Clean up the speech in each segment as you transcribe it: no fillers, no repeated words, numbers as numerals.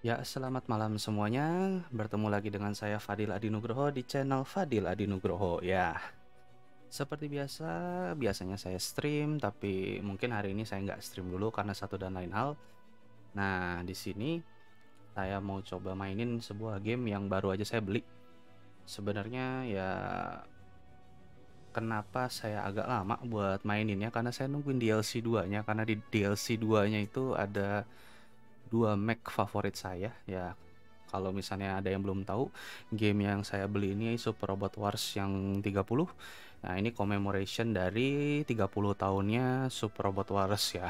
Ya, selamat malam semuanya. Bertemu lagi dengan saya Fadil Adinugroho di channel Fadil Adinugroho. Ya, seperti biasa, biasanya saya stream, tapi mungkin hari ini saya nggak stream dulu karena satu dan lain hal. Nah, di sini saya mau coba mainin sebuah game yang baru aja saya beli. Sebenarnya ya, kenapa saya agak lama buat maininnya? Karena saya nungguin DLC 2-nya. Karena di DLC 2-nya itu ada dua Mac favorit saya. Ya, kalau misalnya ada yang belum tahu, game yang saya beli ini Super Robot Wars yang 30. Nah, ini commemoration dari 30 tahunnya Super Robot Wars ya.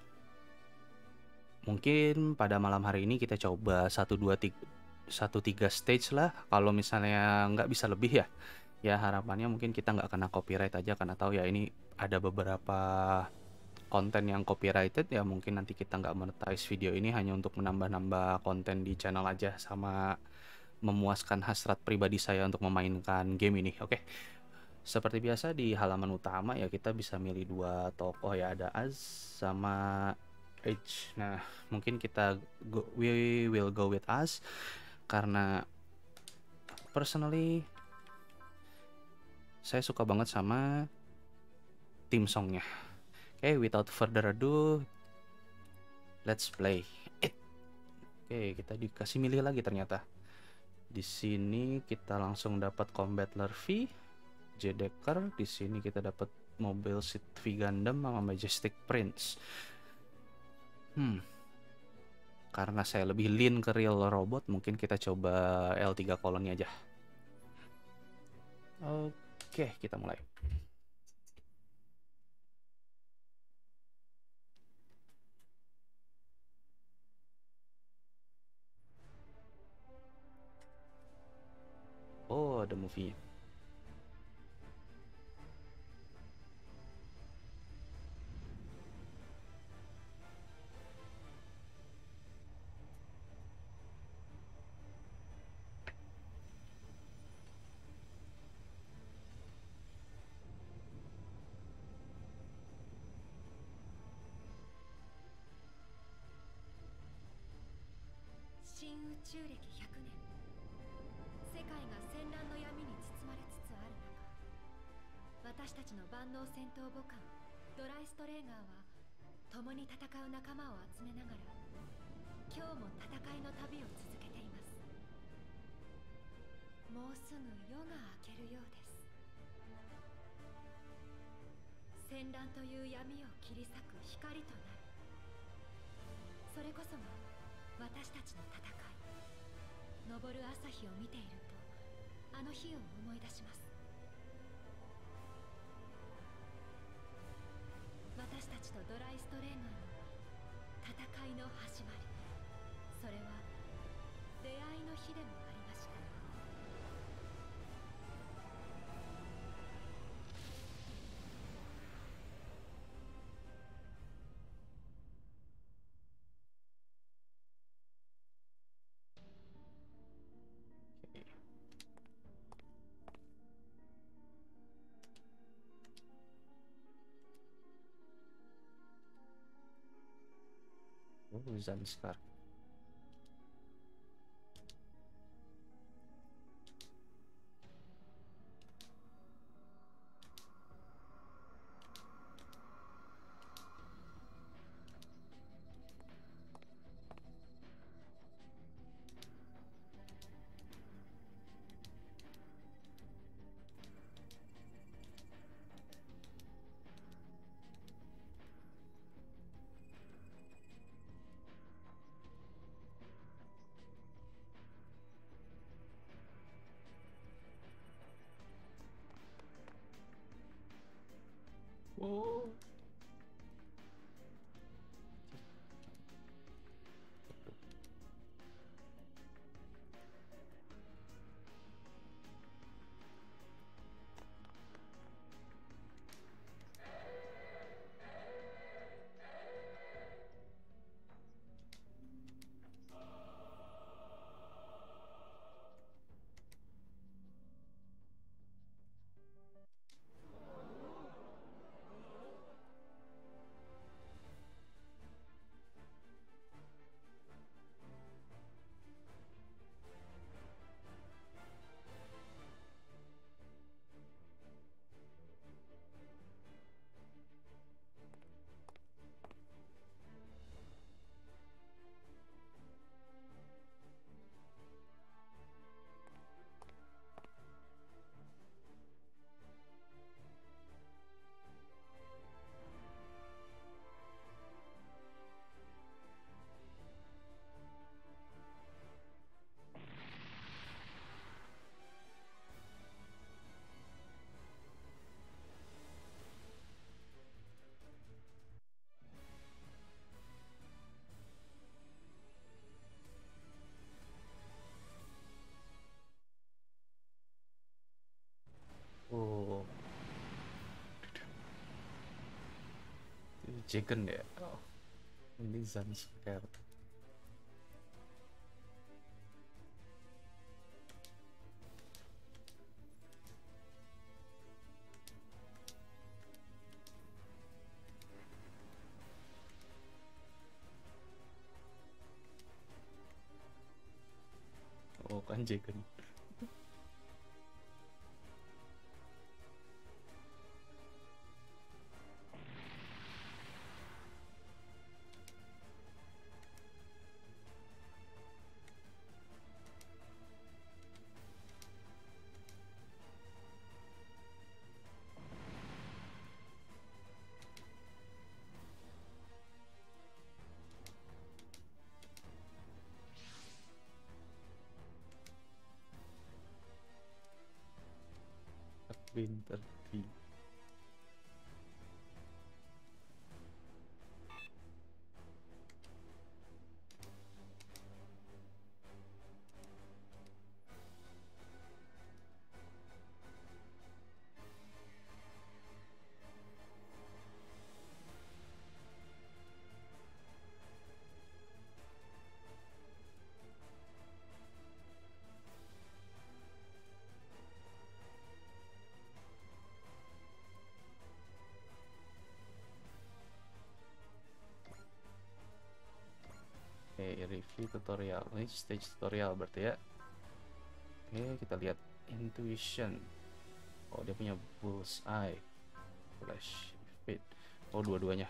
Mungkin pada malam hari ini kita coba 1 2 3 stage lah. Kalau misalnya nggak bisa lebih ya. Ya harapannya mungkin kita nggak kena copyright aja, karena tahu ya ini ada beberapa konten yang copyrighted ya. Mungkin nanti kita nggak monetize video ini, hanya untuk menambah-nambah konten di channel aja, sama memuaskan hasrat pribadi saya untuk memainkan game ini. Oke, seperti biasa di halaman utama ya kita bisa milih dua tokoh ya, ada Az sama Edge. Nah, mungkin we will go with Az karena personally saya suka banget sama theme songnya. Oke, without further ado, let's play it. Oke, kita dikasih milih lagi ternyata. Di sini kita langsung dapat Combat Lurvy, J-Decker. Di sini kita dapat Mobile Suit V Gundam sama Majestic Prince. Karena saya lebih lean ke real robot, mungkin kita coba L3 koloni aja. Oke, kita mulai. Oh, ada movie. Oh, Zanskar. Chicken ya. Oh, ini Zanskar. Oh kan chicken. Winter tea. Oke, review tutorial. Ini stage tutorial berarti ya. Oke, kita lihat intuition. Oh, dia punya bullseye, flash, fit. Oh, dua-duanya.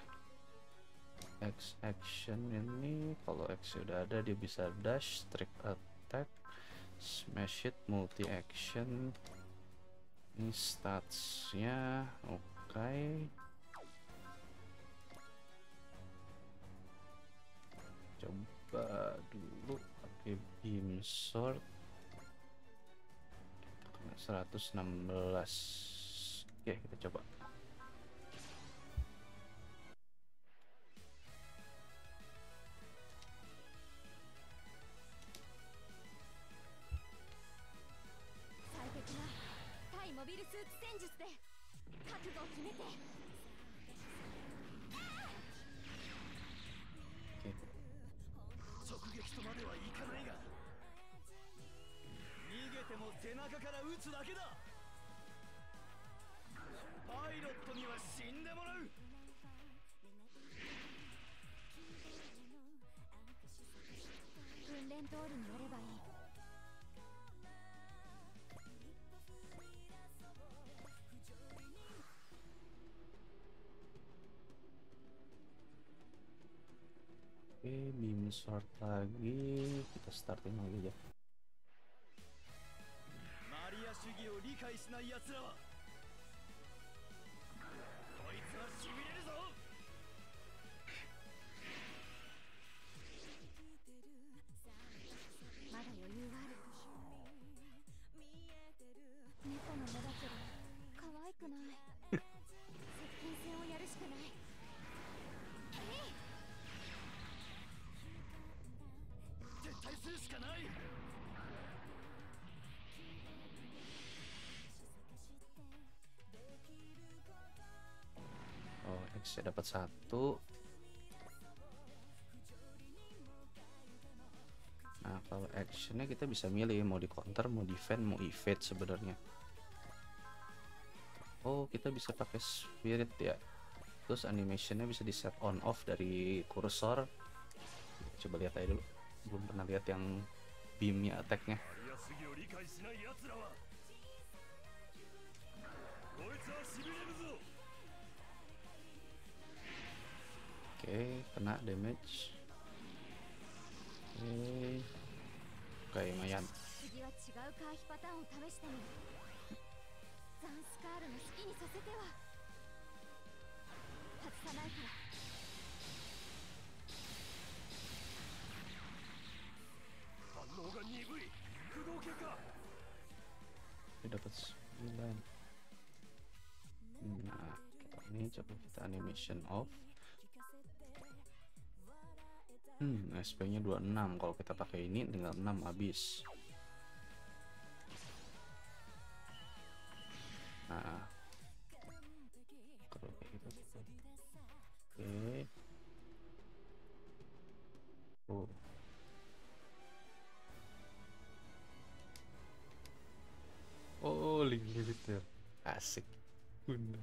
X action ini kalau X sudah ada, dia bisa dash, trick attack, smash hit, multi action. Ini statsnya, oke. Coba dulu pakai beam sword 116. Oke, kita coba. Oke, beam sword lagi. Kita starting lagi ya. Oh, X dapat 1. Nah, kalau actionnya kita bisa milih mau di counter, mau defend, mau evade sebenarnya. Oh, kita bisa pakai spirit ya. Terus animationnya bisa di set on off dari kursor. Coba lihat aja dulu. Belum pernah lihat yang beamnya attacknya. Oke, kena damage. Oke, lumayan. Ini dapat 9. Nah, ini coba kita animation off. SP-nya 26. Kalau kita pakai ini tinggal 6 habis. Nah, kalau kayak gitu. Oke. Asik. Bener.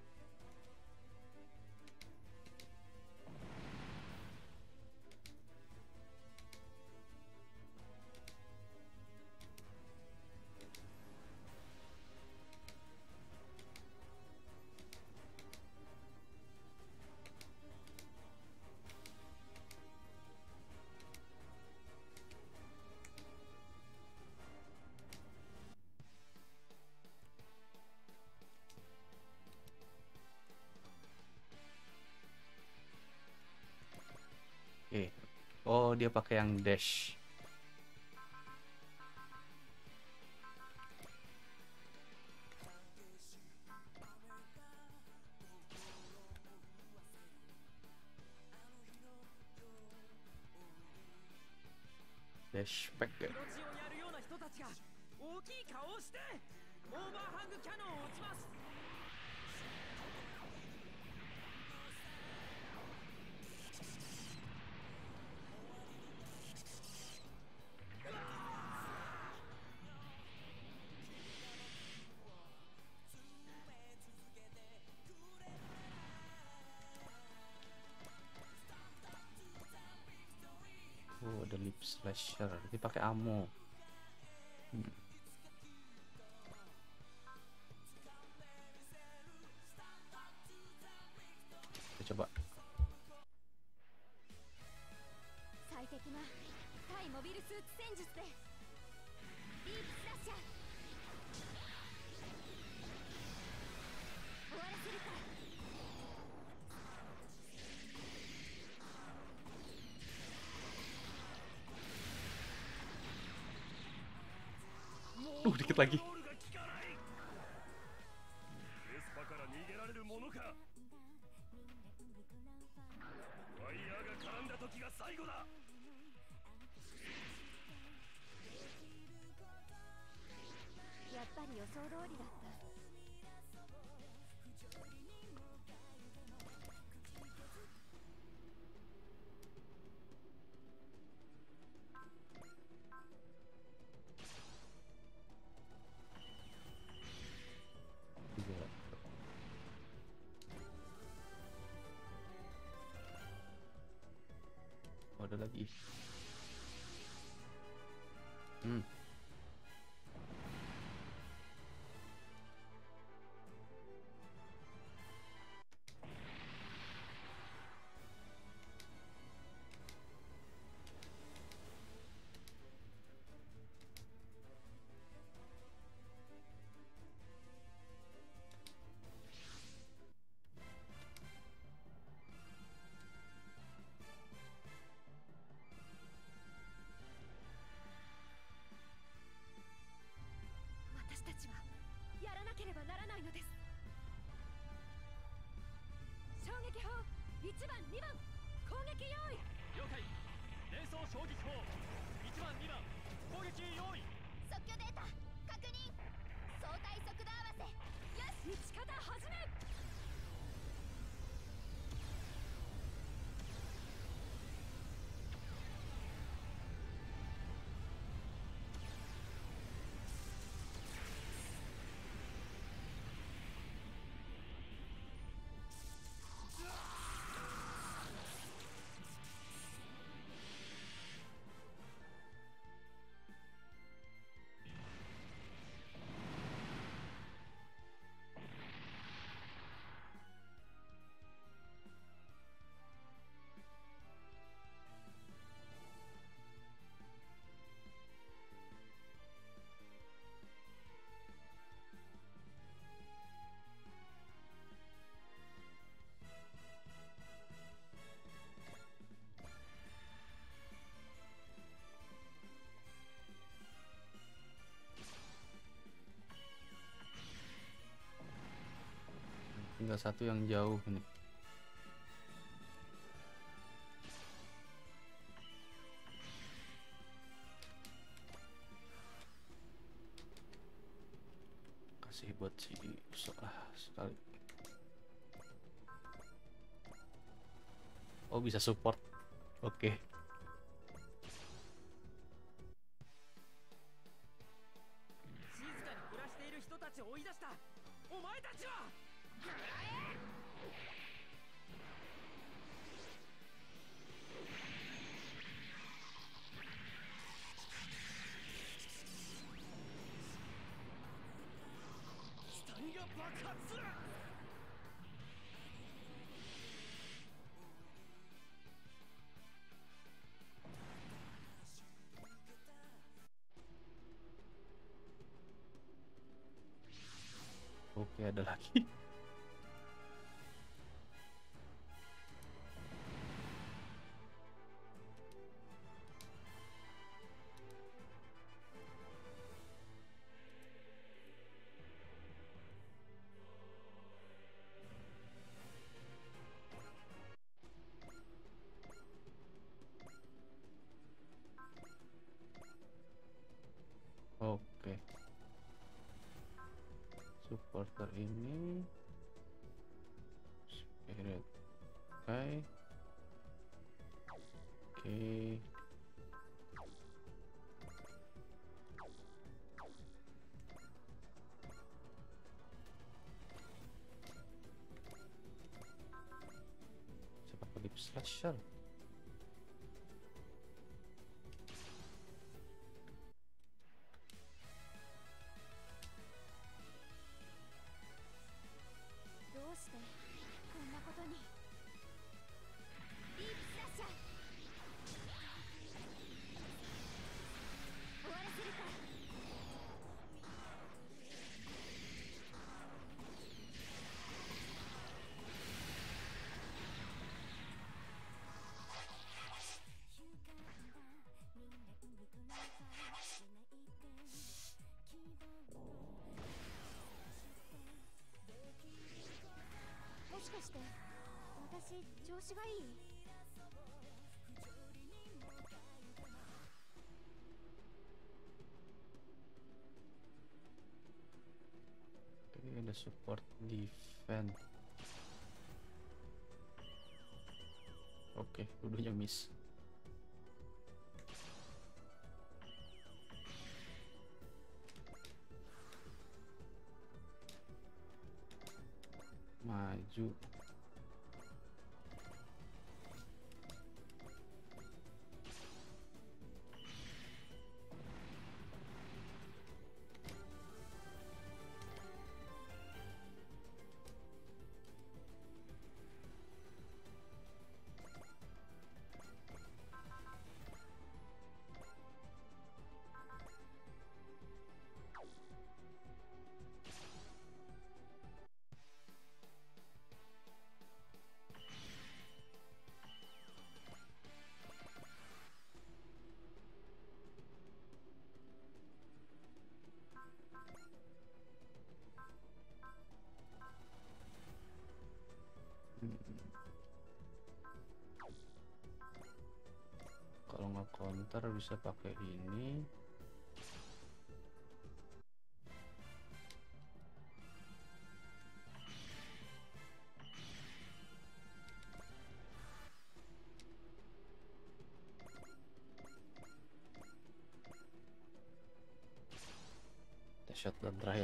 Oke. Oh, dia pakai yang dash. Dash pack ya. 黒血をやるような人たちが大きい顔をしてオーバーハングキャノンを撃ちます。 Oh, ada lip slasher. Dia pakai ammo. Kita coba. 最適な対モビルスーツ戦術でディープスラッシャー終わらせるから。 Dikit lagi. エスパから逃げられるものか。ワイヤーが絡んだ時が最後だ。 やっぱり予想通りだった。 Tiga. Oh, ada lagi. Tinggal satu yang jauh ini. Kasih buat si sekali. Oh, bisa support. Oke. 静かに暮らしている人たちを追い出した。お前 Oke, ada lagi. Oke. Supporter ini spirit. Oke. Oke. Siapa lagi slasher? どうしてこんなことに。ディープスラッシャー終わらせるか。もしかして私調子がいい？ Oke, ada support defense. Oke, dua-duanya miss. Maju. Kalau nggak counter bisa pakai ini. Kita shotgun terakhir.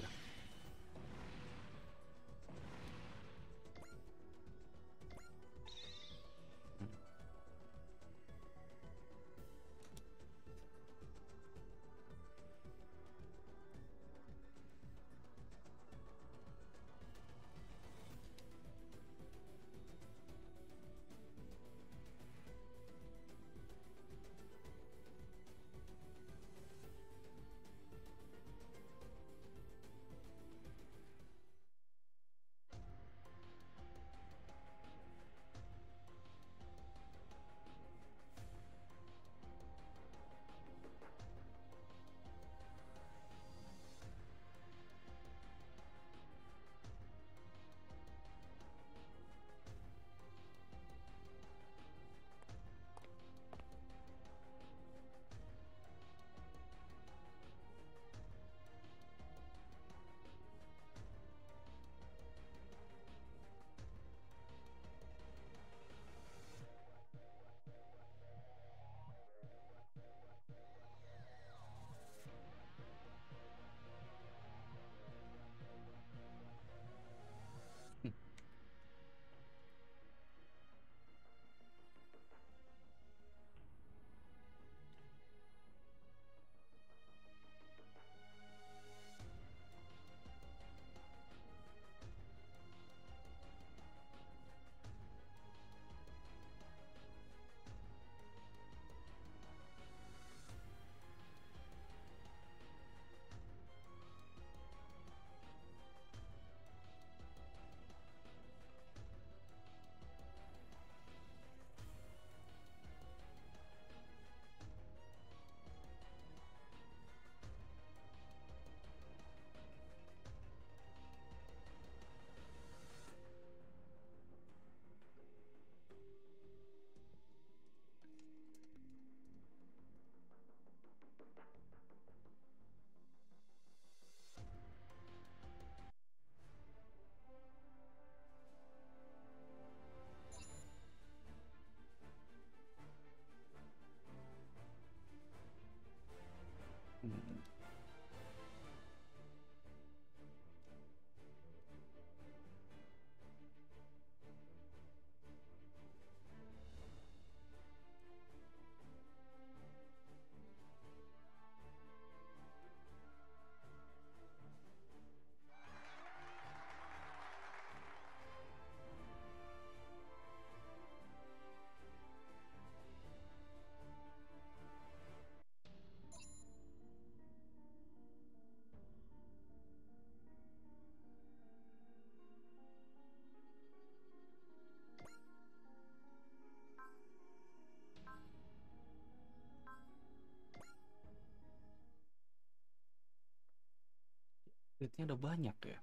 upgrade-nya ada banyak ya.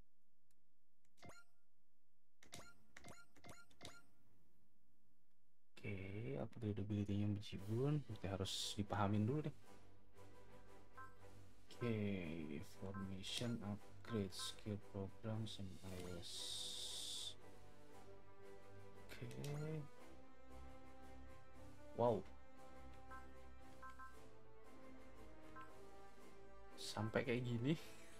Oke, upgradability-nya bejibun, berarti harus dipahamin dulu deh. Oke, formation upgrade skill program iOS. Oke. Wow. Sampai kayak gini.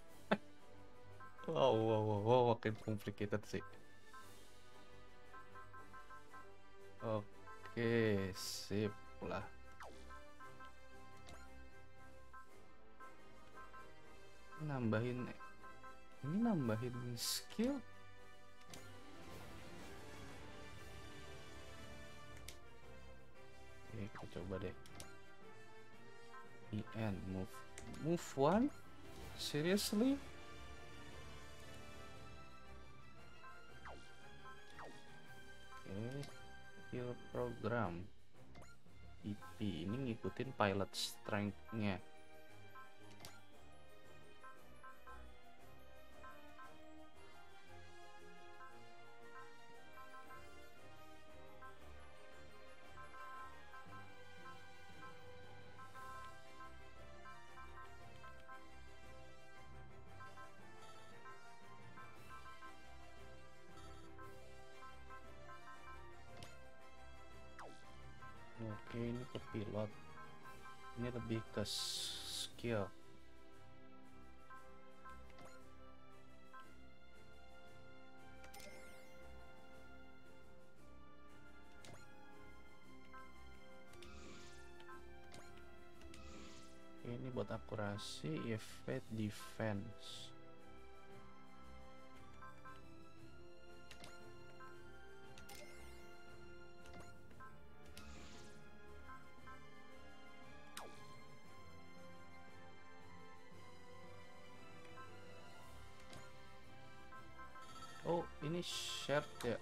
Wow, makin complicated sih. Oke, sip lah. Ini nambahin skill. Oke, kita coba deh. EN move one. Seriously? Oke, skill program. EP ini ngikutin pilot strength-nya. Oke, ini ke pilot. Ini lebih ke skill. Oke, ini buat akurasi, evade, defense. Oh, ini shared ya.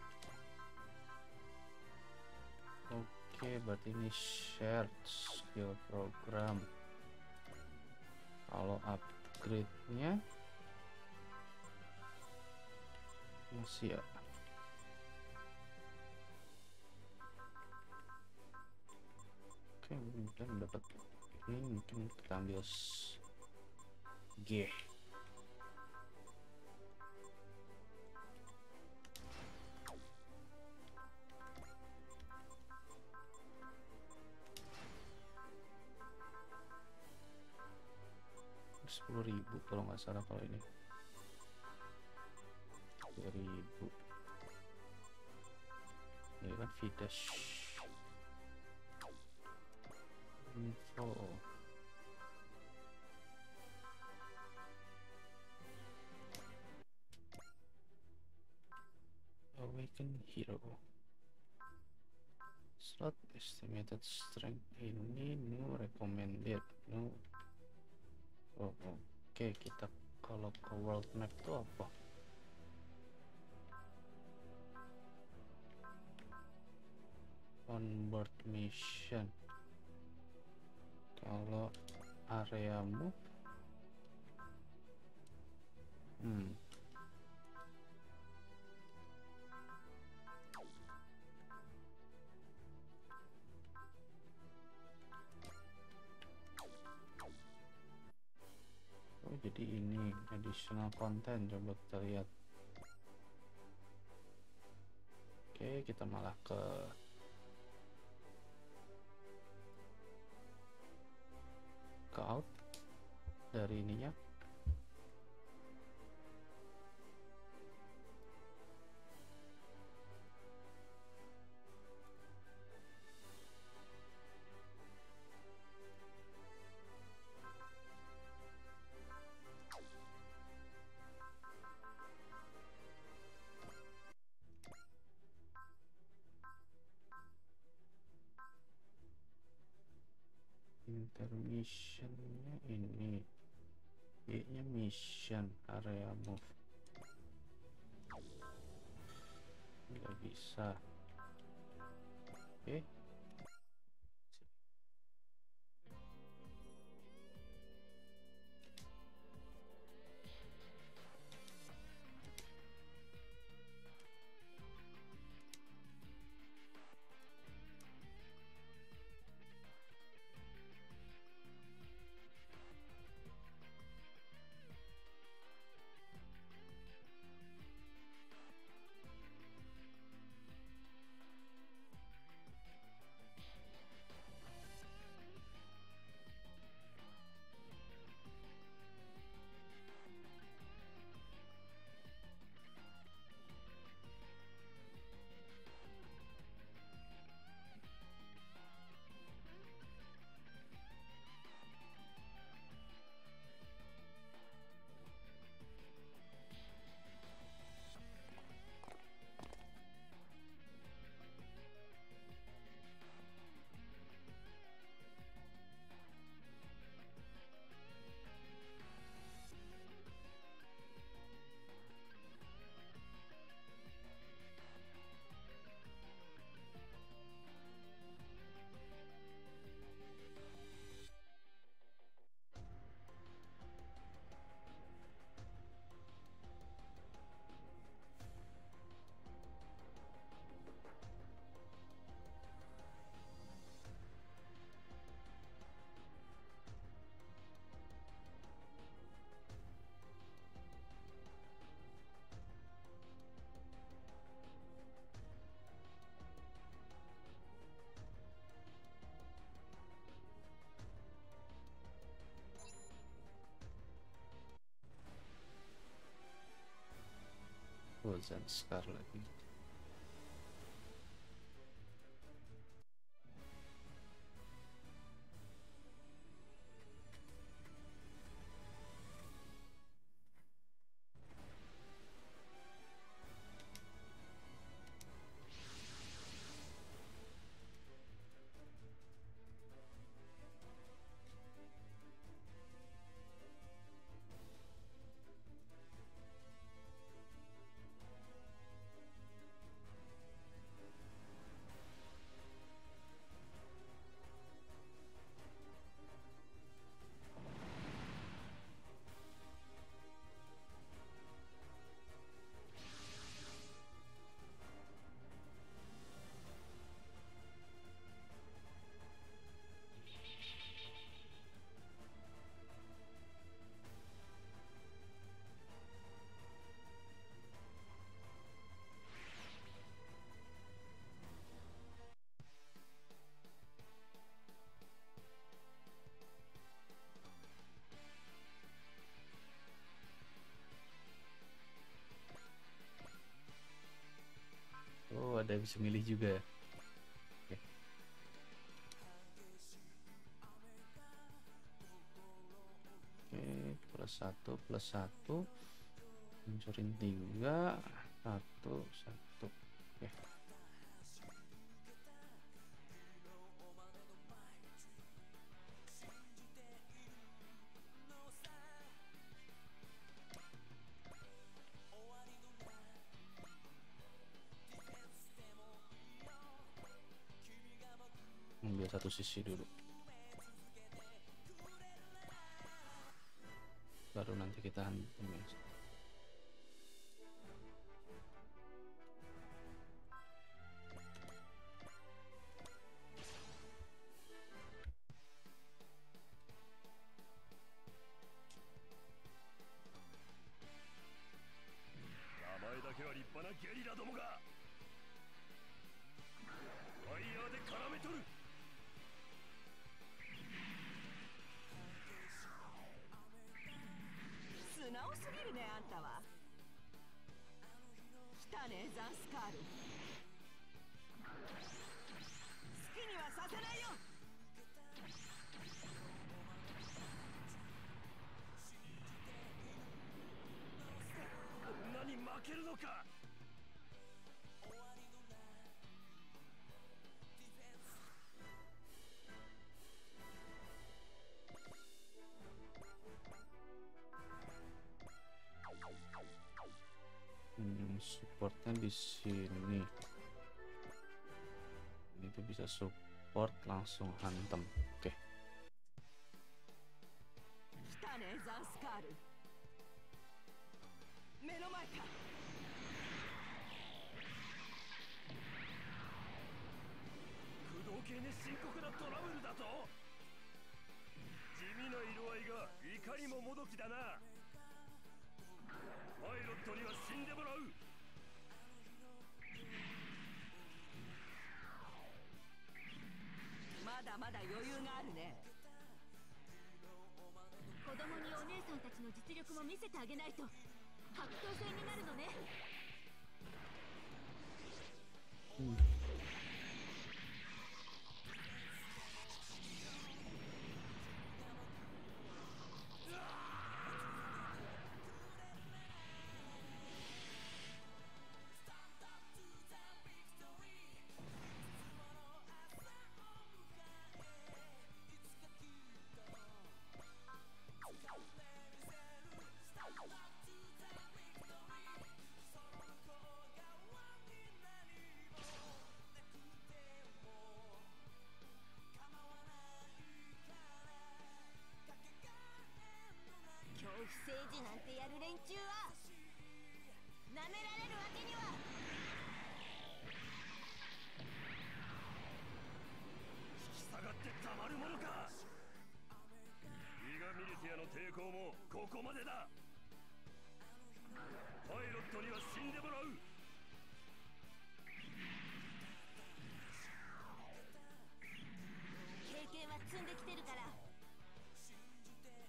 Oke, berarti ini shared skill program. Kalau upgrade-nya masih ya. Oke, mungkin dapat ini, mungkin kita ambil G. 10.000 kalau nggak salah kalau ini 10.000. Ini kan Vidash info. Awaken hero. Slot estimated strength ini new recommended no. Oke, kita kalau ke world map itu apa? Onboard mission. Kalau areamu oh, jadi ini additional content, coba kita lihat. Oke, kita malah ke out dari ininya. Intermissionnya ini, Y-nya mission, area move nggak bisa. Oke, Zanskar lagi. Oh, ada yang bisa milih juga ya. Oke. Oke, plus 1 plus 1. Hancurin 3, 1, 1. Oke. Ambil satu sisi dulu. Baru nanti kita hantam ya. Supportnya di sini. Ini tuh bisa support langsung hantem. Oke.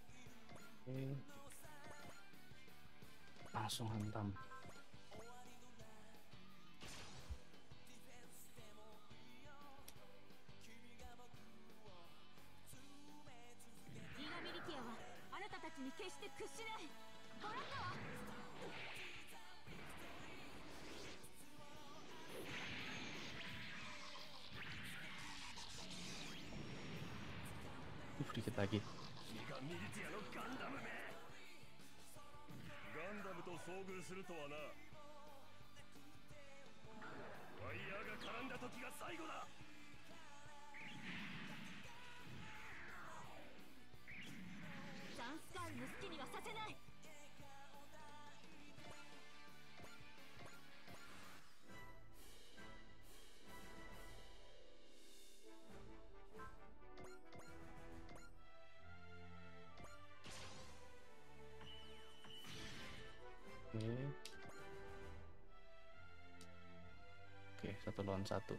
Langsung hantam. して屈しない。もらったわ。 Dikit lagi. ギガミリティアのガンダムめ。ガンダムと遭遇するとはな。ワイヤーが絡んだ時が最後だ。 ザンスカールの好きにはさせない。 Oke, 1 lawan 1.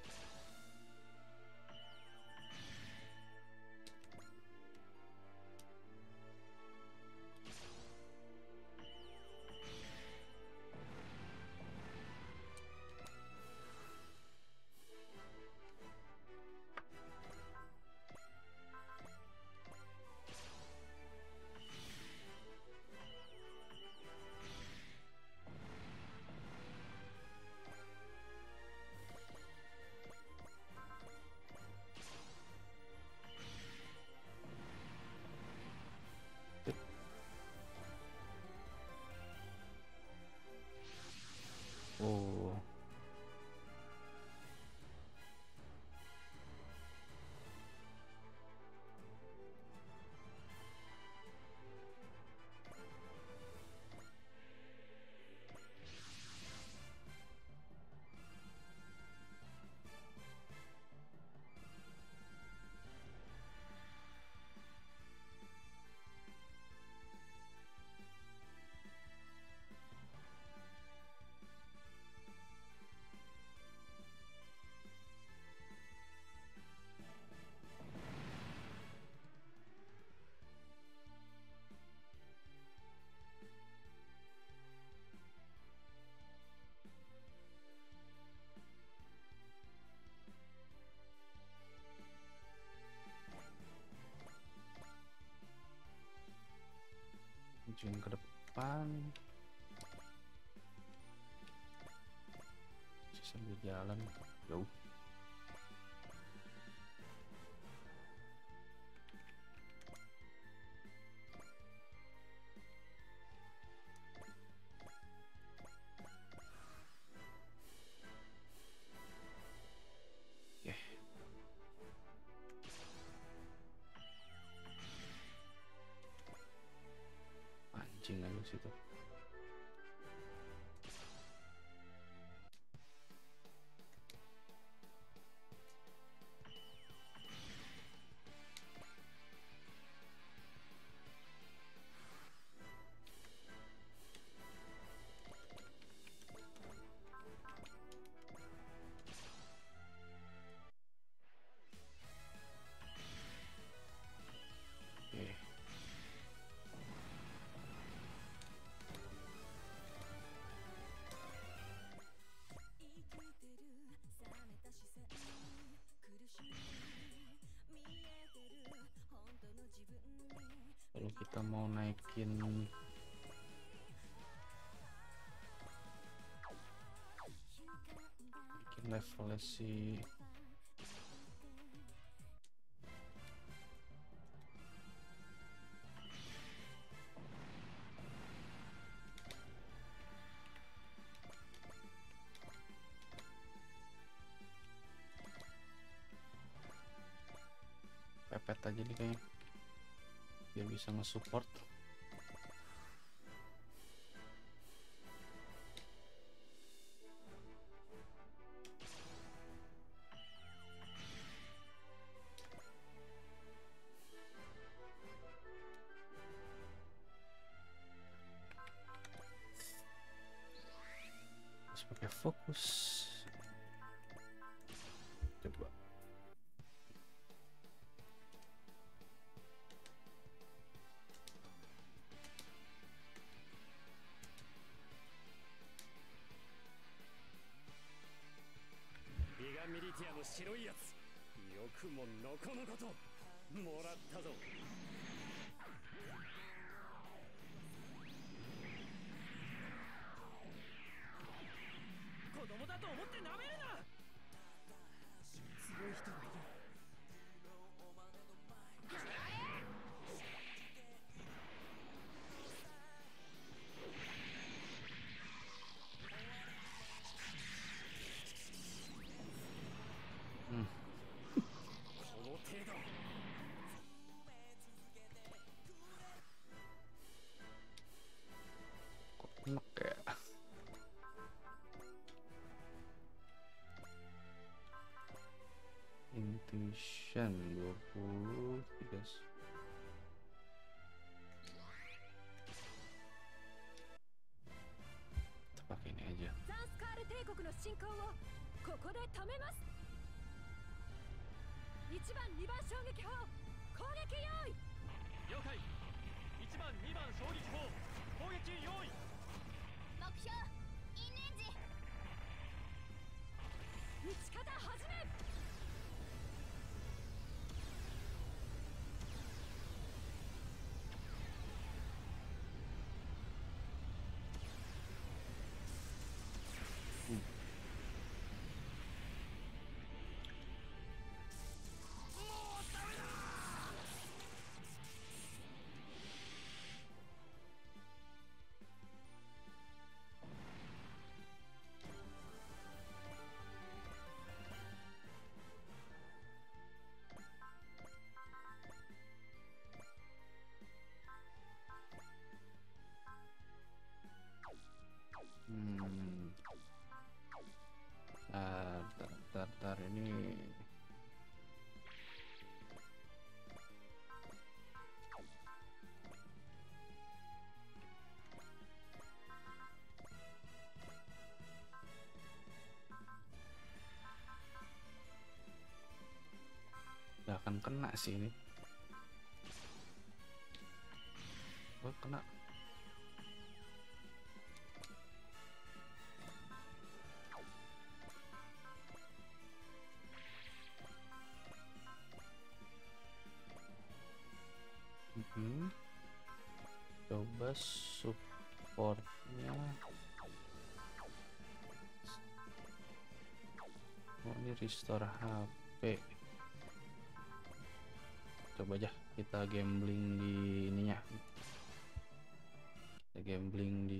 Oh. Majuin ke depan. Sambil jalan jauh. Oke. Anjing aja situ. Oke. Kalau kita mau naikin levelnya si pepet aja nih kayaknya biar bisa nge-support. Terus pakai fokus. Coba. ミリティアの白いやつ、よくものこのこともらったぞ。 供だと思ってなめるな。強い人がいる。 うん。 この程度。 Kok enak ya? Intuition 20 3. Kita pakai ini aja. ザンスカール帝国の進行をここで止めます。1番2番衝撃砲攻撃用意。 了解。1番2番衝撃砲攻撃用意。 目標インレンジ。撃ち方始め。 Tar ini nggak akan kena sih ini. Oh, kena. Coba supportnya. Oh, ini restore HP. Coba aja kita gambling di ininya. Kita gambling di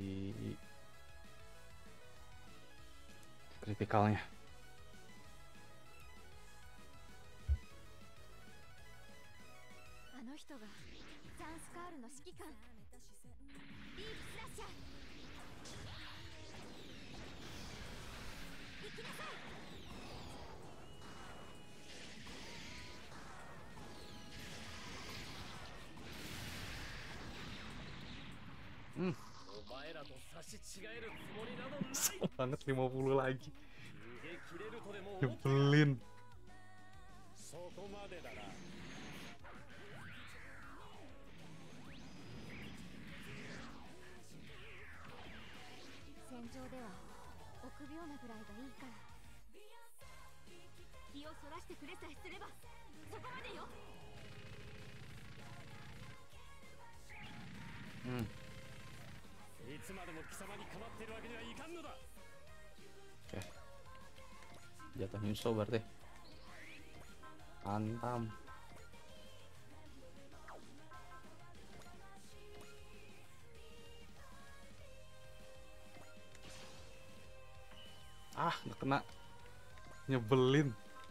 kritikalnya. Susah banget 50 lagi. Nyebelin. Oke. Jatuh nyusul berarti. Antam. Ah, nggak kena. Nyebelin.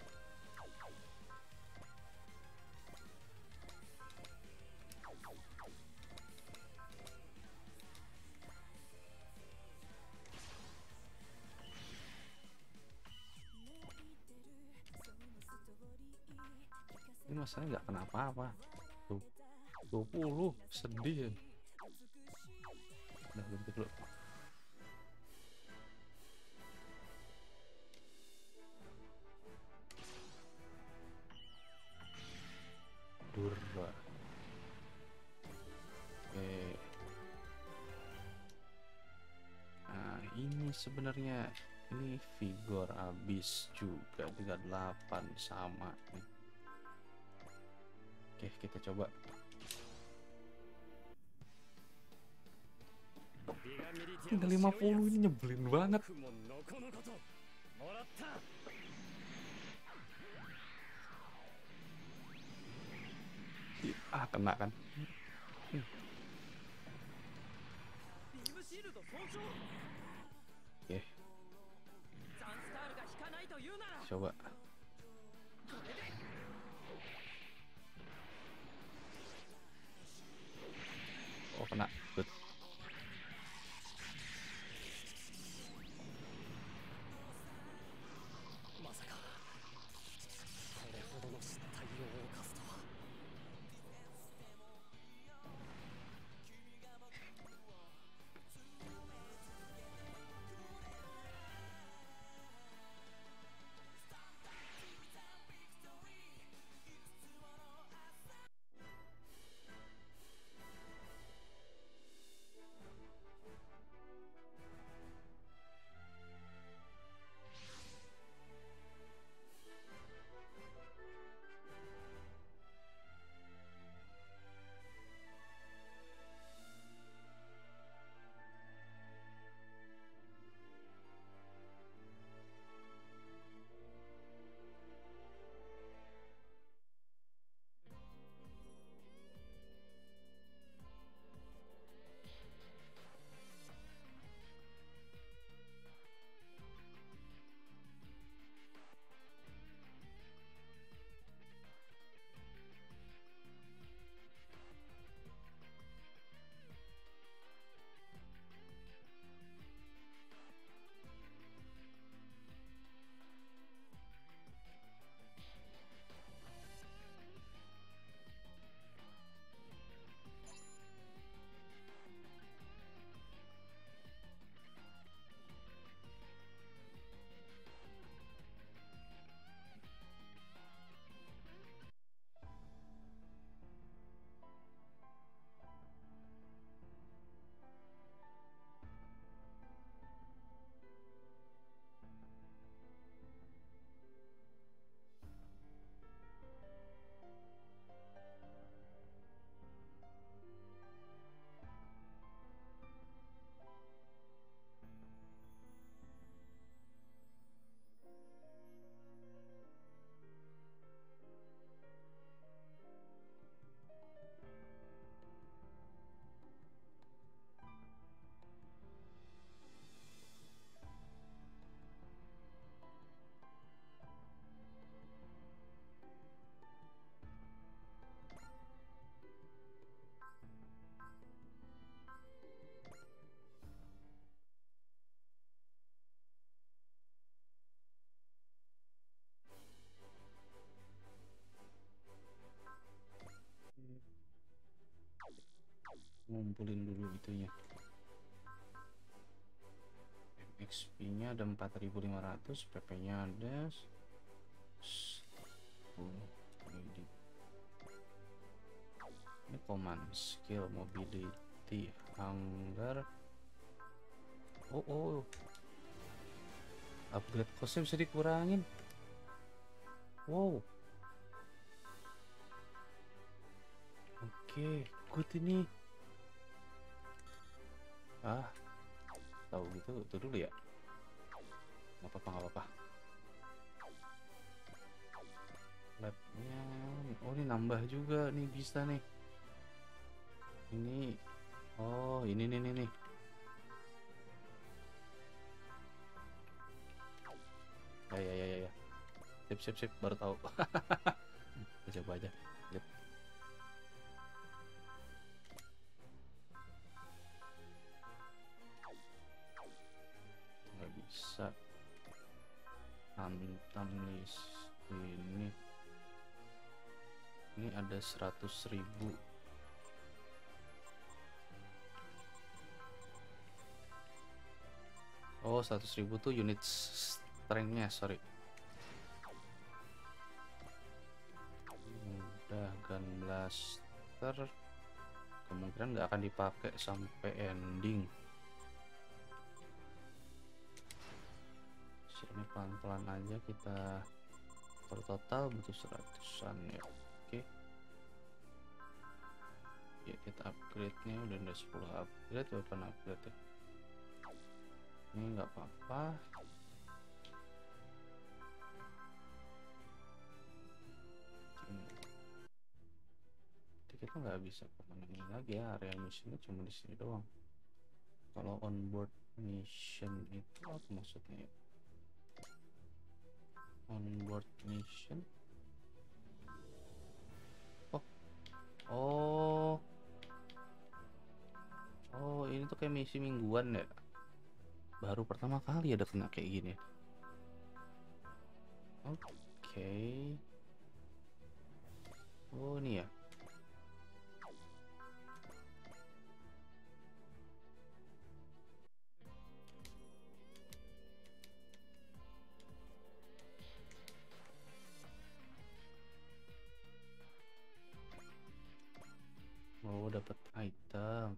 Ini masalahnya nggak kena apa-apa. Tuh, 20 sedih. Udah berhenti dulu. Durra. Oke. Nah, ini sebenarnya ini Vigor habis juga 38 sama nih. Oke, kita coba. Tinggal 50, ini nyebelin banget. Ah, kena kan. ビームシールド損傷。 Oke, ザンスタールが引かないというなら coba. これで Oh, kena. Good. まさかこれほどの失態を犯すとは。 Ngumpulin dulu itunya. XP-nya ada 4.500, PP-nya ada 10. Ini command skill mobility hanggar. Oh, upgrade costnya bisa dikurangin. Wow. Oke, good ini. Tahu gitu itu dulu ya. Nggak apa-apa. Labnya, oh ini nambah juga nih, bisa nih. Ini, oh ini nih. Ya. Sip, baru tahu. Coba aja. Lihat. Nggak bisa. Hantam nih ini. Ini ada 100.000. Oh, 100.000 tuh unit strength-nya, sorry. Udah gun blaster kemungkinan nggak akan dipakai sampai ending. Sini pelan-pelan aja kita. Per total butuh 100-an ya. Oke. Ya kita upgrade-nya udah 10 upgrade, weapon upgrade ya. Ini nggak apa-apa. Jadi kita nggak bisa kemana-mana lagi ya, area missionnya cuma di sini doang. Kalau onboard mission itu apa maksudnya ya? Onboard mission. Oh, ini tuh kayak misi mingguan ya. Baru pertama kali ada kena kayak gini. Oke. Oh, ini ya. Oh, dapat item.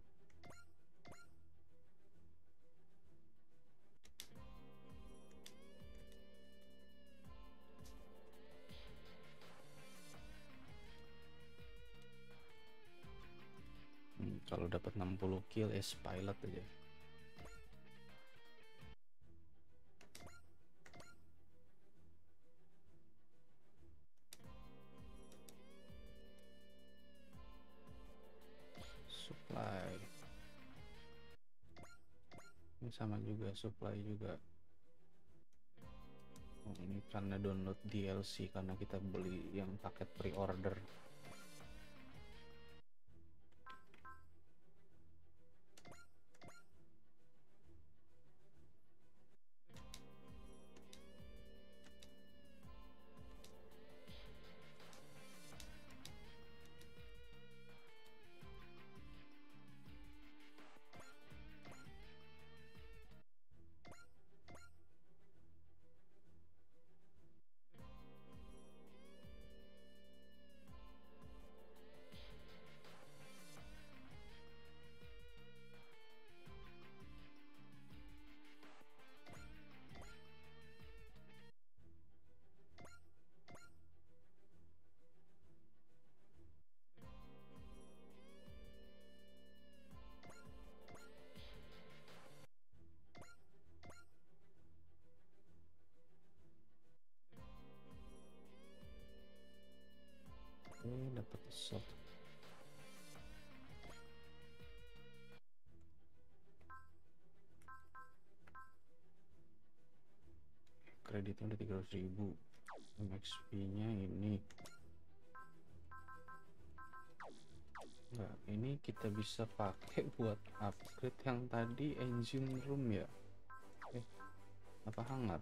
Kalau dapat 60 kill pilot aja. Supply. Ini sama juga, supply juga. Oh, ini karena download DLC, karena kita beli yang paket pre-order. Dapat assault. Kreditnya udah 300.000. XP nya ini enggak, ini kita bisa pakai buat upgrade yang tadi engine room ya. Apa hangar?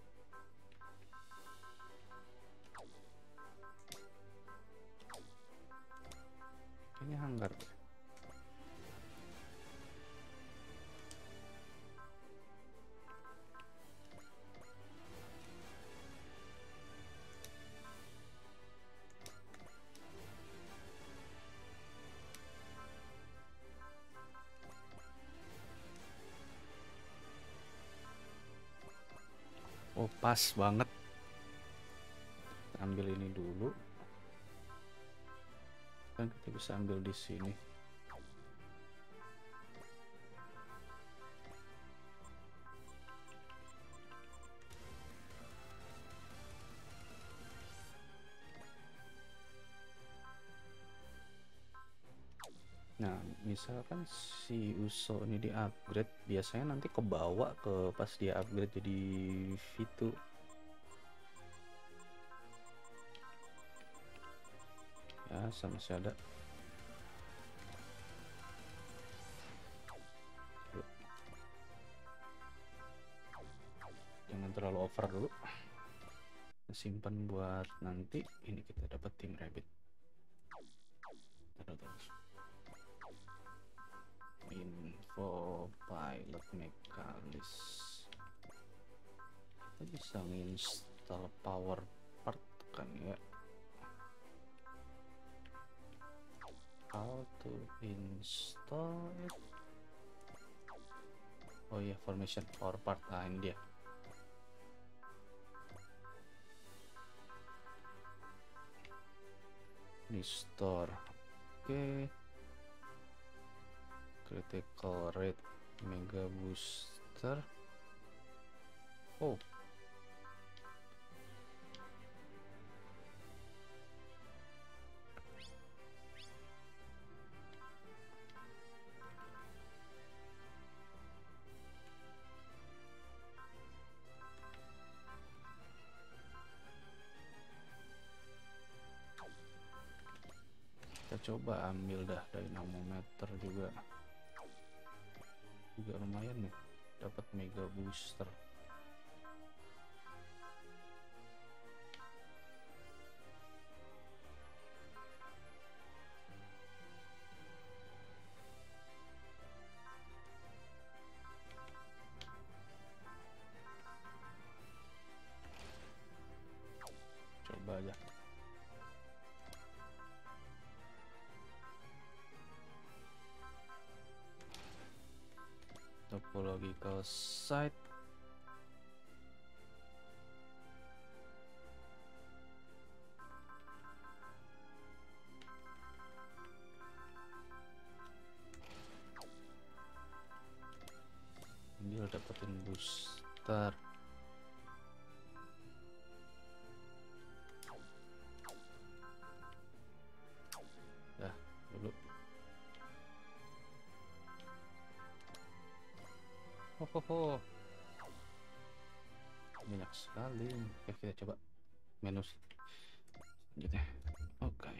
Ini hangar. Oh, pas banget. Kita ambil ini dulu. Dan kita bisa ambil di sini. Nah, misalkan si Uso ini di upgrade, biasanya nanti kebawa ke pas dia upgrade jadi V2. Ya, sama masih ada. Jangan terlalu over dulu. Kita simpan buat nanti. Ini kita dapat tim rabbit. Terus. Info pilot mekanis. Kita bisa nginstal power part kan ya. How to install it? Oh iya, formation power part. Ini dia. Di store. Oke. critical rate, mega booster. Oh, kita coba ambil dah dynamometer juga lumayan nih, dapat mega booster. Coba aja. Topological site. Ambil, dapetin booster. Dah dulu. Hohoho, banyak sekali. Oke, kita coba menu selanjutnya. Oke.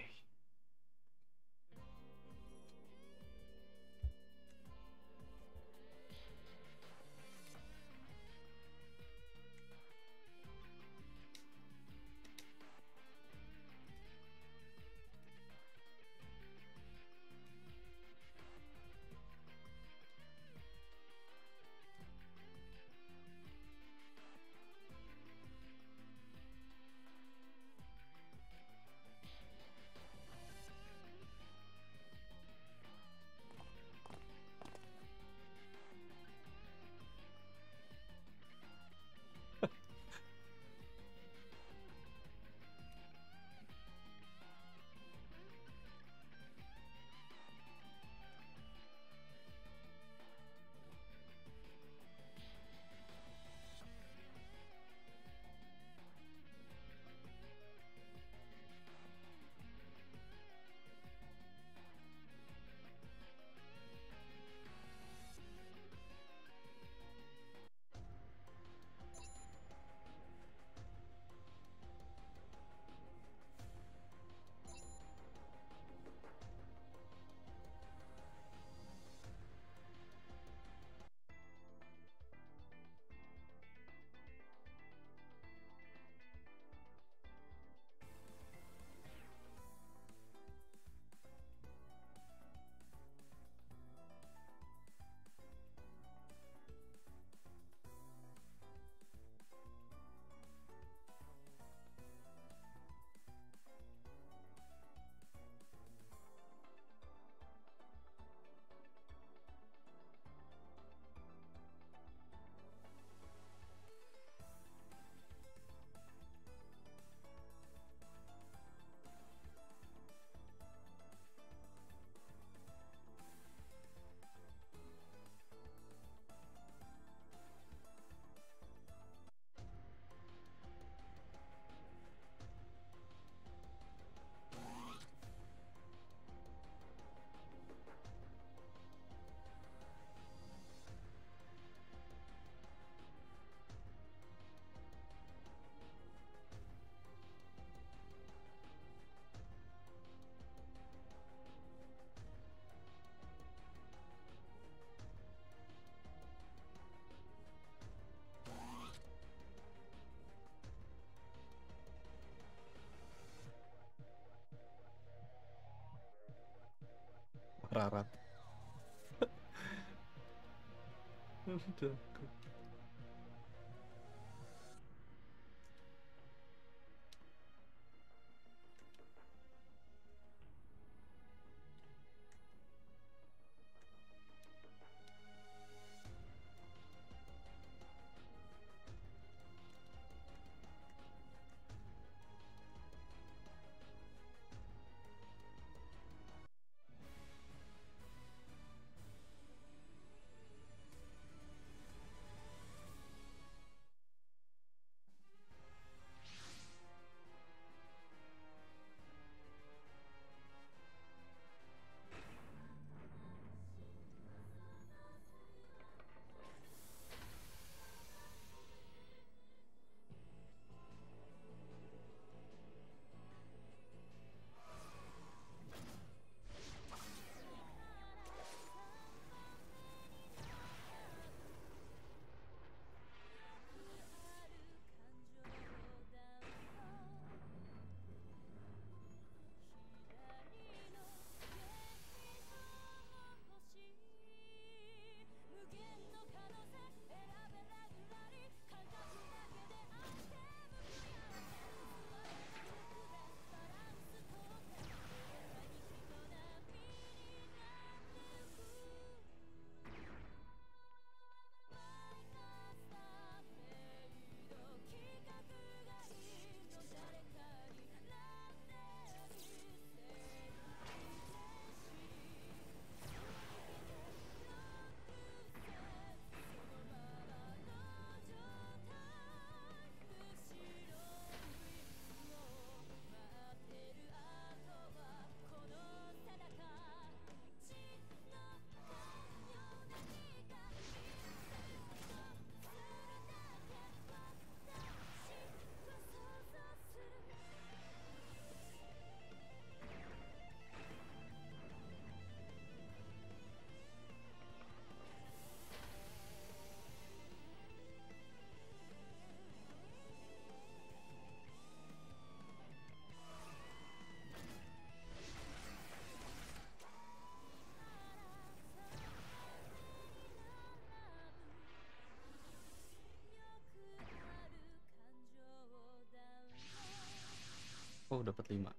Rarat. Udah. Oh, dapat 5.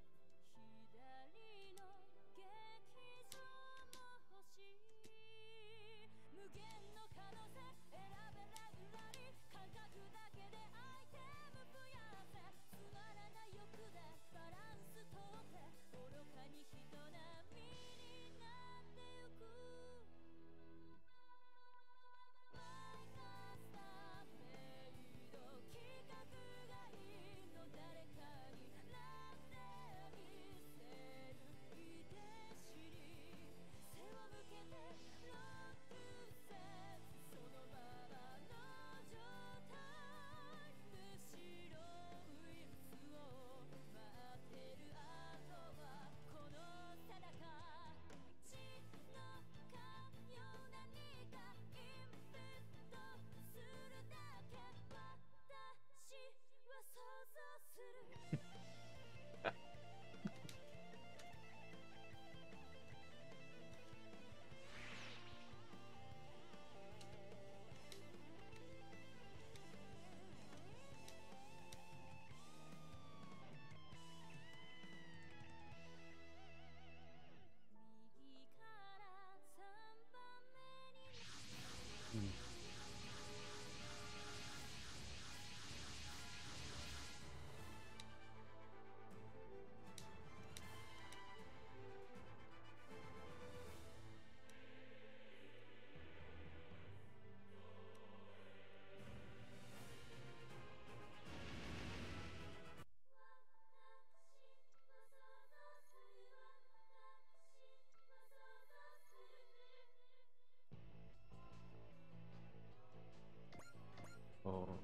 おー、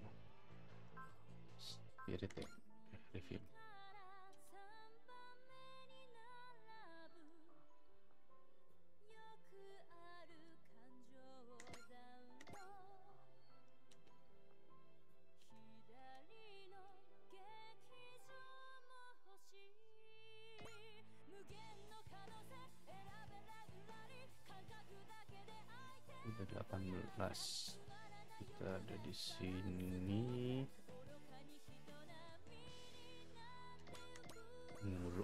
入れて、レフィル。Udah 18. Kita ada di sini. Mulu.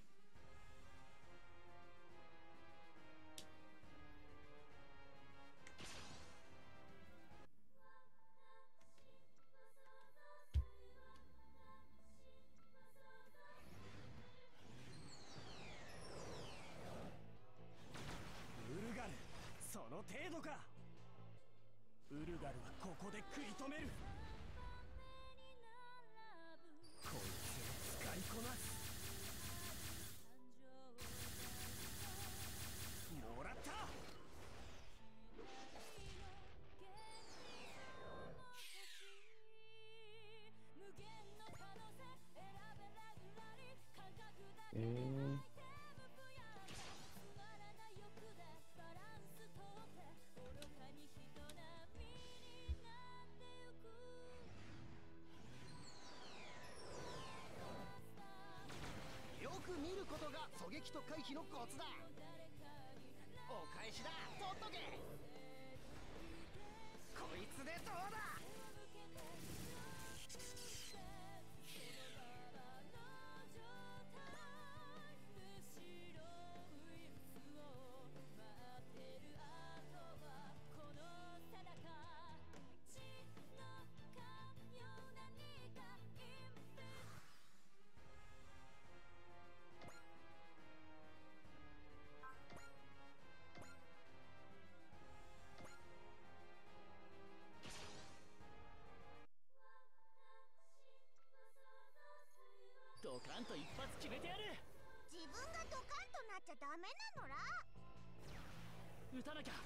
ドカンと一発決めてやる。 自分がドカンとなっちゃダメなのら。 撃たなきゃ。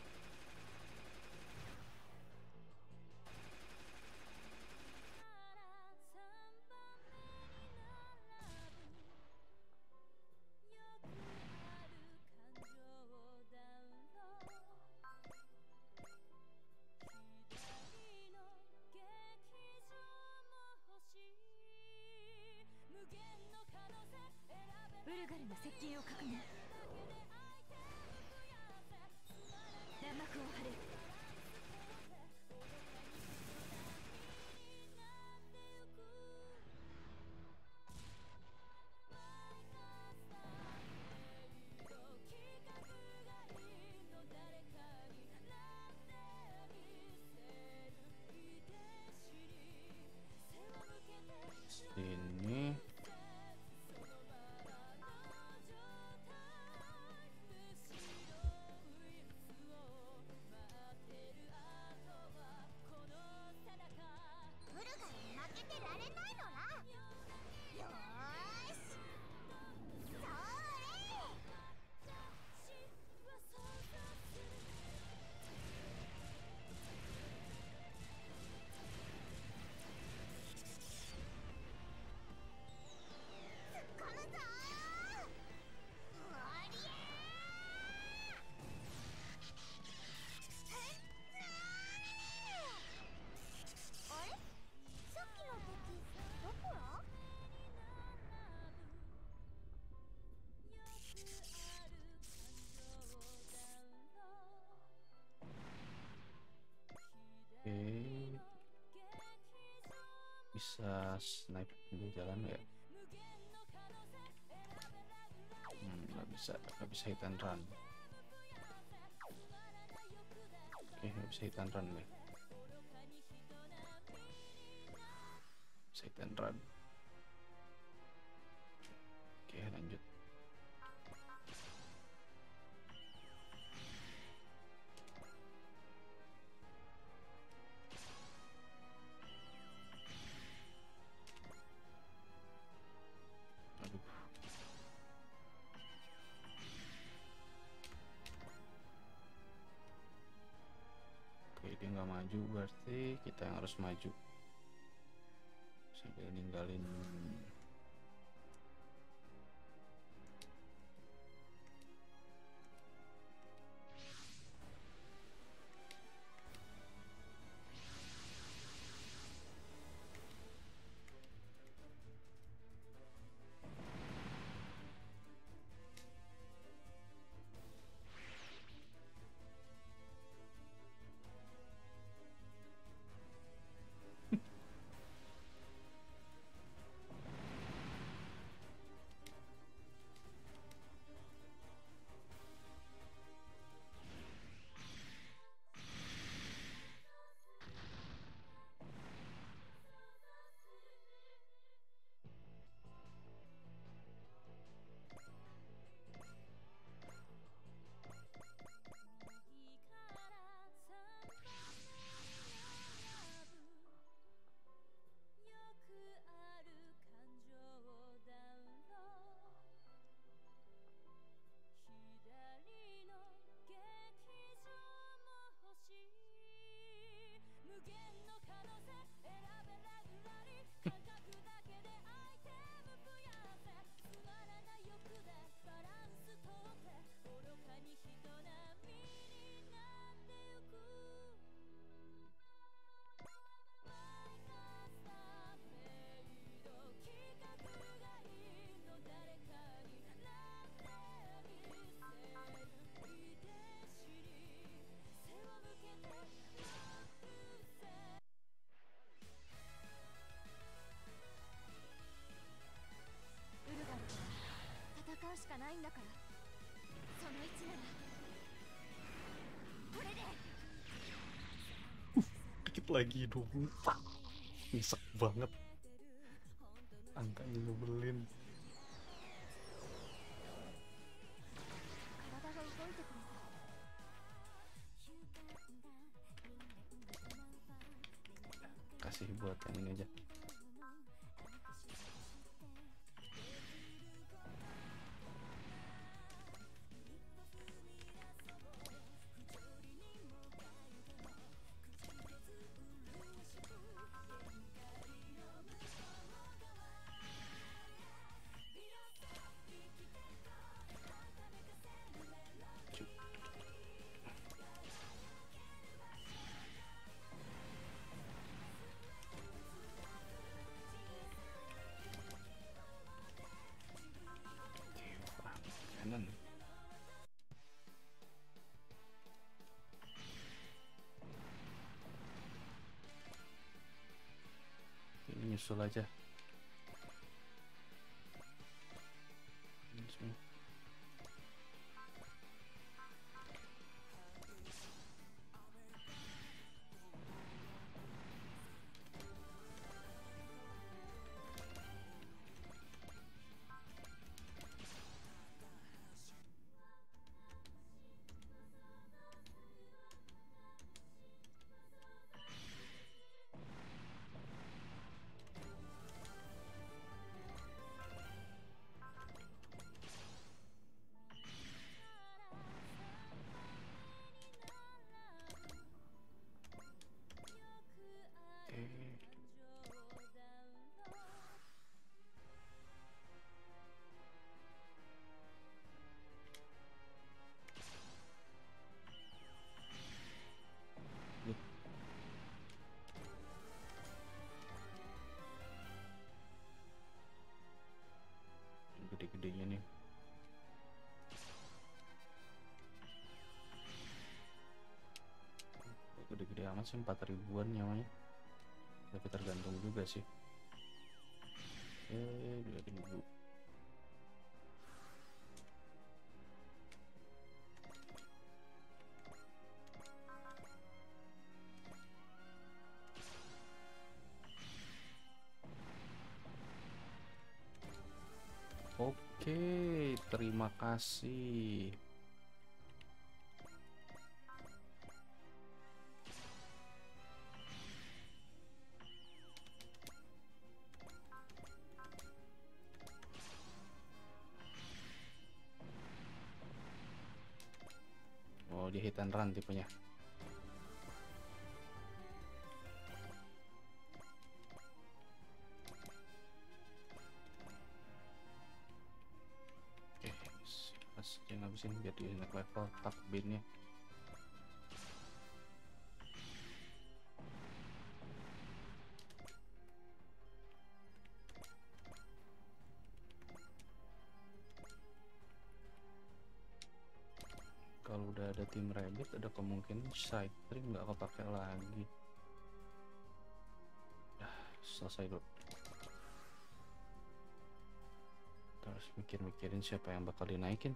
ウルガルの接近を確認。弾幕を張れ。 snipe di jalan ya. Nggak bisa hit and run. Oke, nggak bisa hit and run deh. Bisa hit and run. Oke, lanjut. Aduh. Oke, dia nggak maju, berarti kita yang harus maju sambil ninggalin. Dikit lagi 24. Nyesek banget. Angkanya nyebelin. Kasih buat yang ini aja. Kanan. Ini nyusul aja. Ini semua. Gede-gedenya nih. Gede-gede amat sih, 4 ribuan nyawanya. Tapi tergantung juga sih. 2000. Oke, terima kasih. Oh, di hit and run tipenya. Oke, pas dia ngabisin jadi naik level tak binnya. Kalau udah ada tim rabbit, ada kemungkinan side string nggak kepake lagi. Selesai dulu. Terus mikir-mikirin siapa yang bakal dinaikin.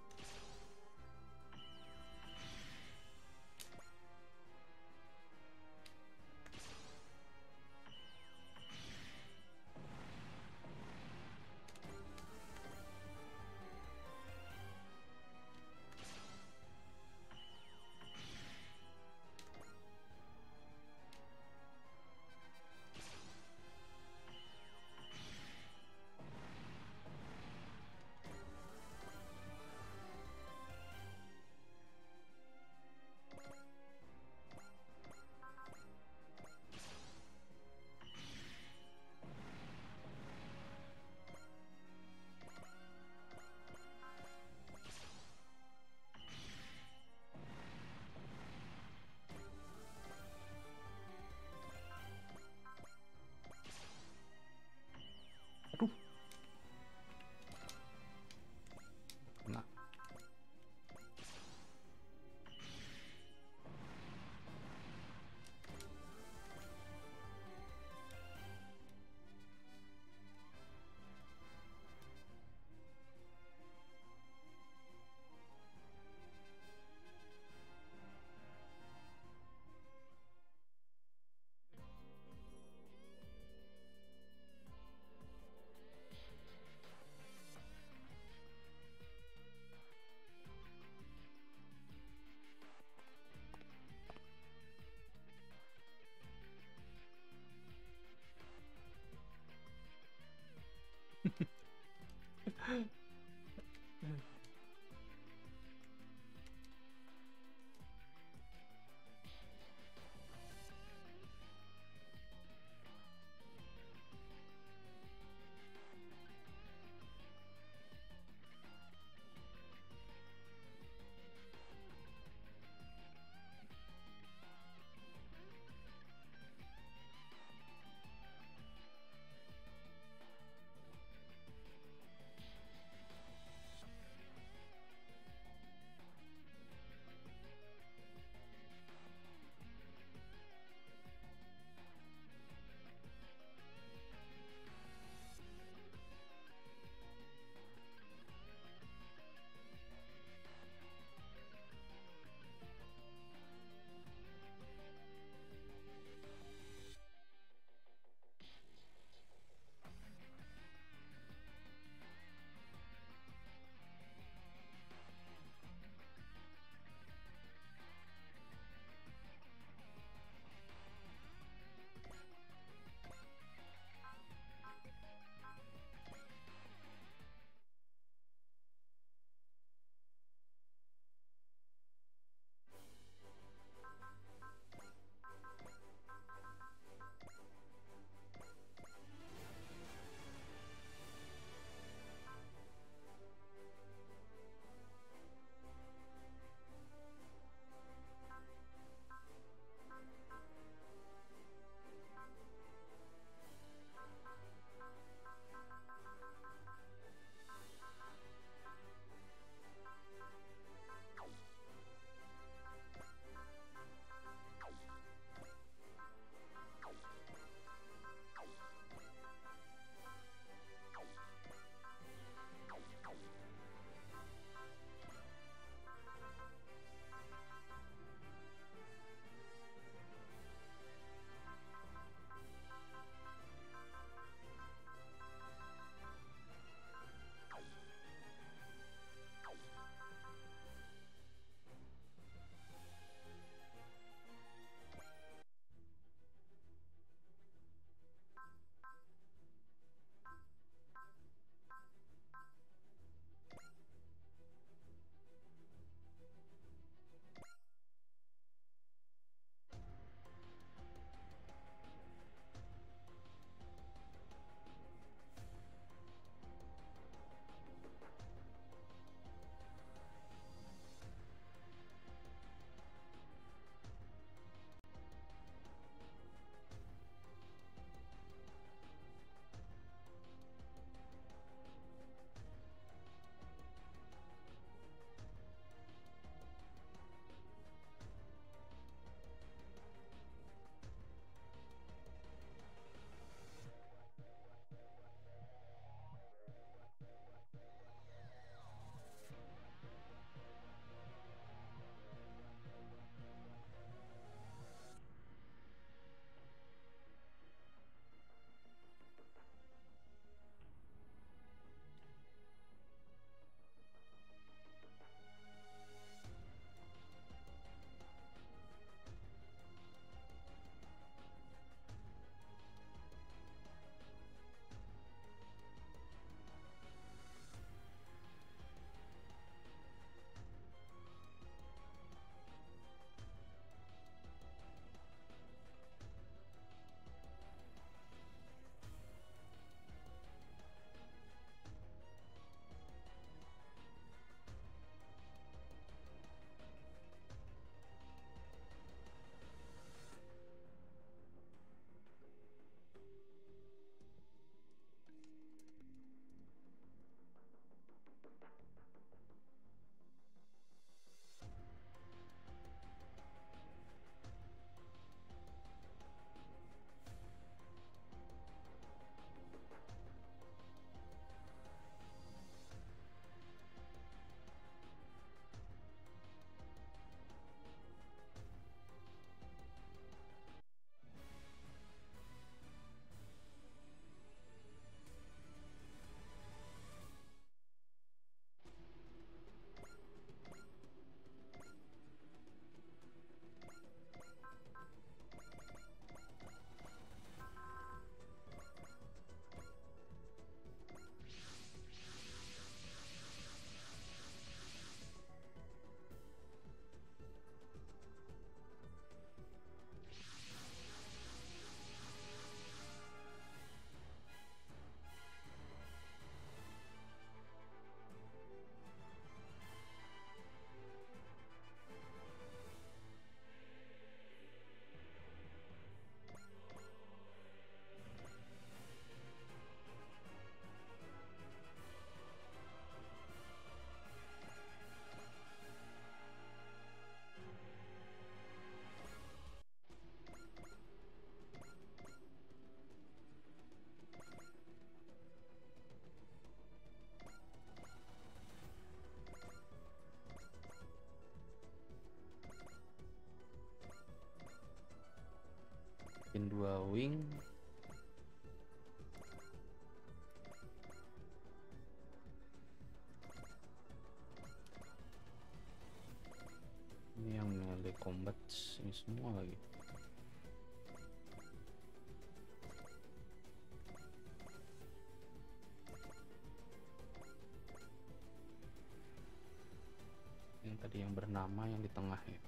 wing. Ini yang melee combat ini semua lagi. Yang tadi yang bernama yang di tengah ya.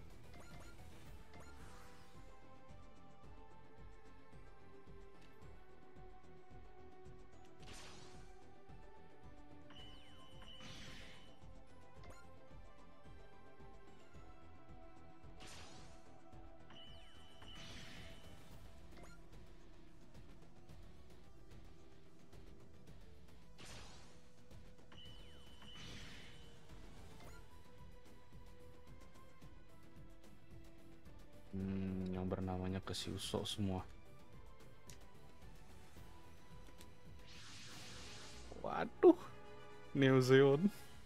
Yang bernamanya ke Siuso semua. Waduh, Neo Zeon.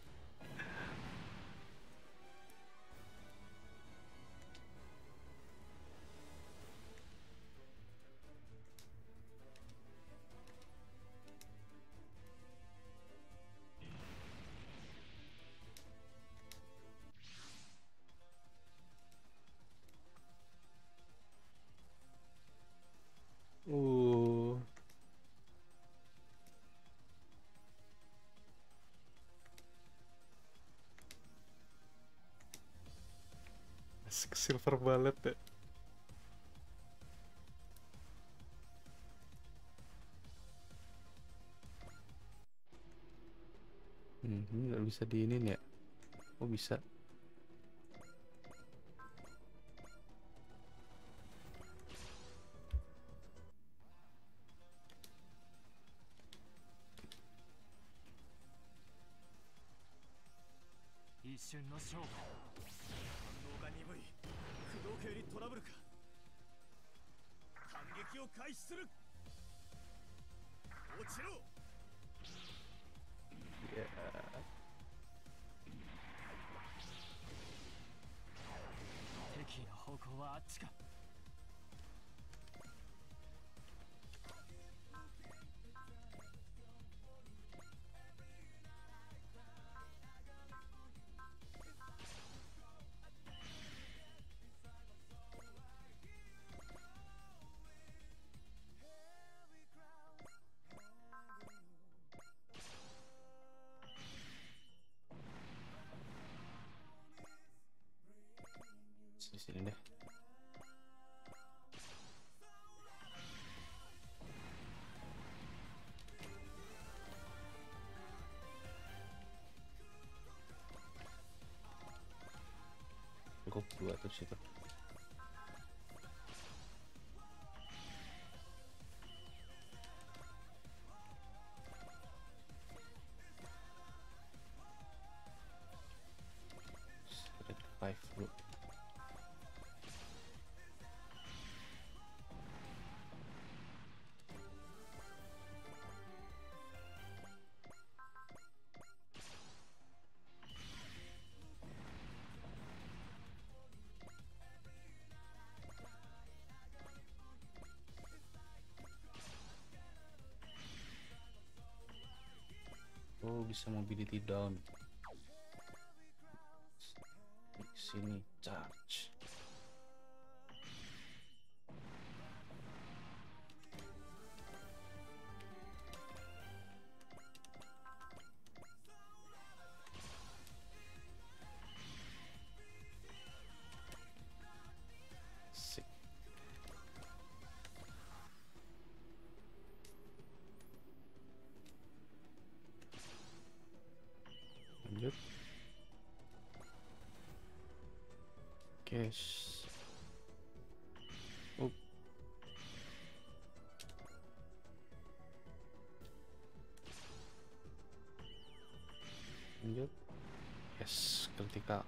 Uh. Silver Bullet ya. Nggak bisa diinin ya? Oh bisa. Di sini deh. Cukup 2 tuh situ. Spirit 5 dulu. Oh, bisa mobility down. Di sini charge. Sip. Lanjut. Cash. Oh. Lanjut. Yes, critical.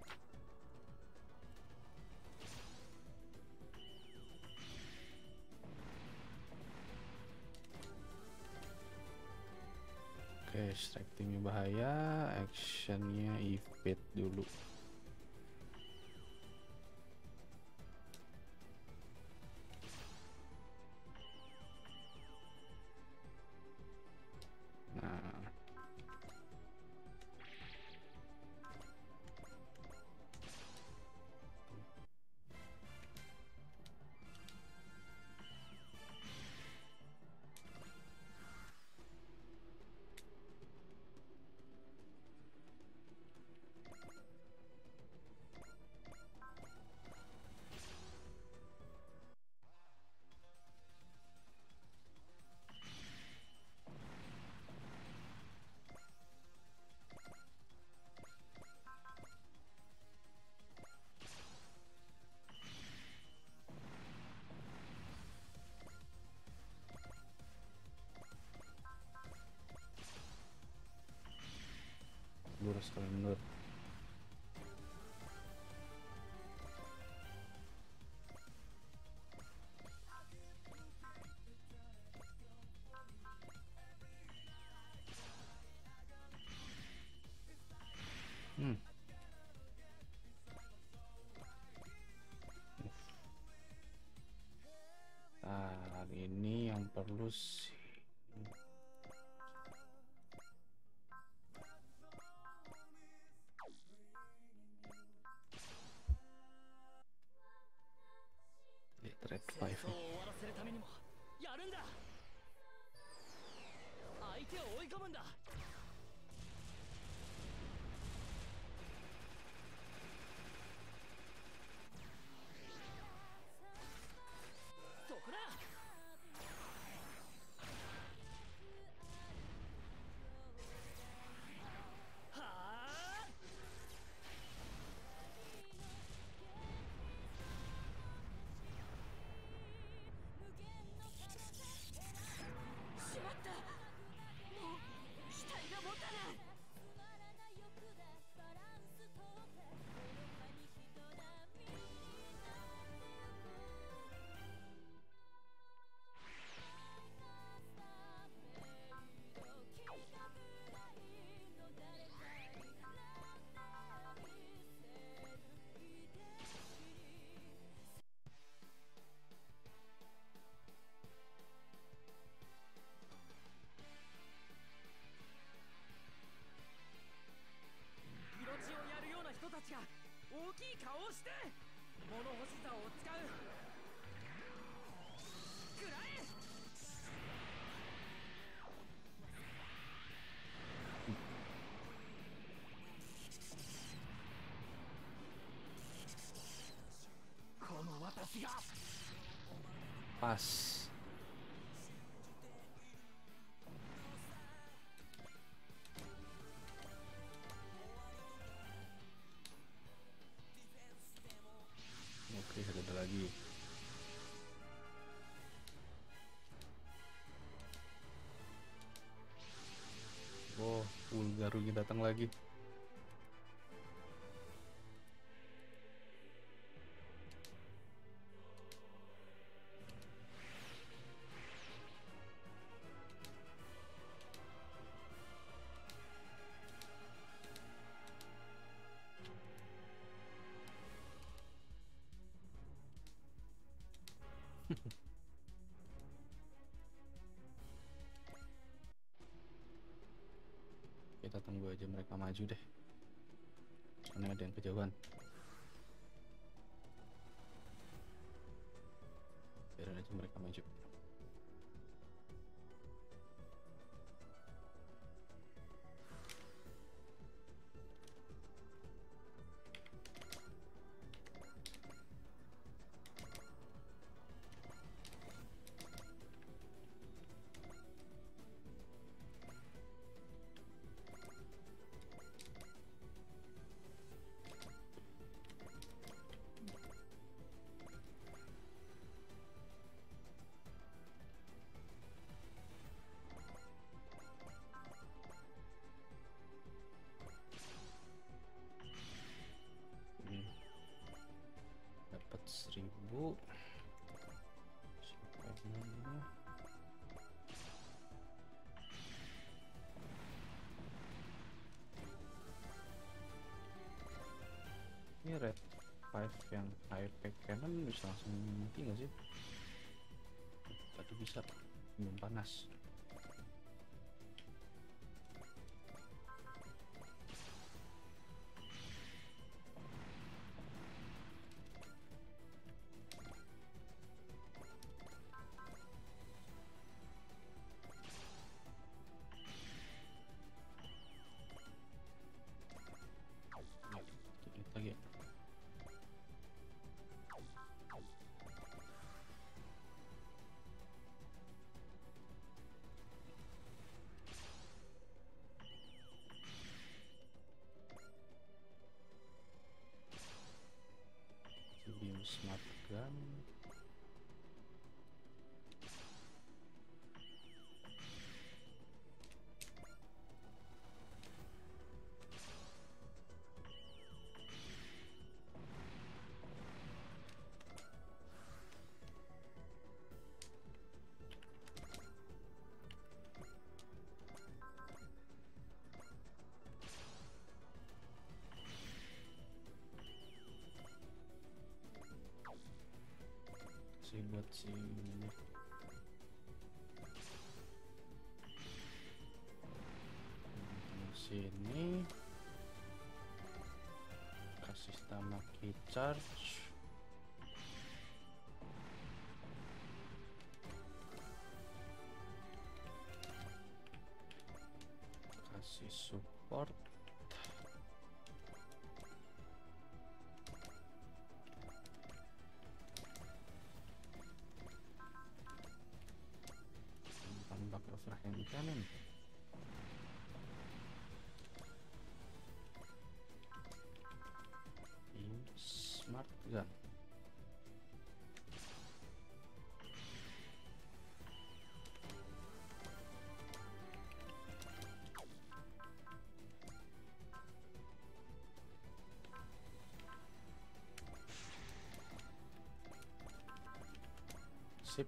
Oke, strike timnya bahaya, actionnya evade dulu. sekali mundur. Nah, ini yang perlu sih. Red 5 戦争を終わらせるためにもやるんだ。相手を追い込むんだ。そこだ。はあ。しまった。もう機体が持たない。命をやるような人たちが大きい顔をして物干し竿を使う。食らえ。この私が。 Pas. Oke, ada lagi. Oh, Bulgarunya datang lagi. Kita tunggu aja mereka maju deh. Karena ada yang kejauhan. Biarin aja mereka maju. Dapat 1000. Siapa yang mana? Ini red 5 yang high-tech cannon bisa langsung mati nggak sih? Tadi bisa, belum panas. Lagi. Beam smart gun. buat sini. Sini kasih tambah key charge. Kasih support. Tambah overhand cannon. Smart gun. Sip.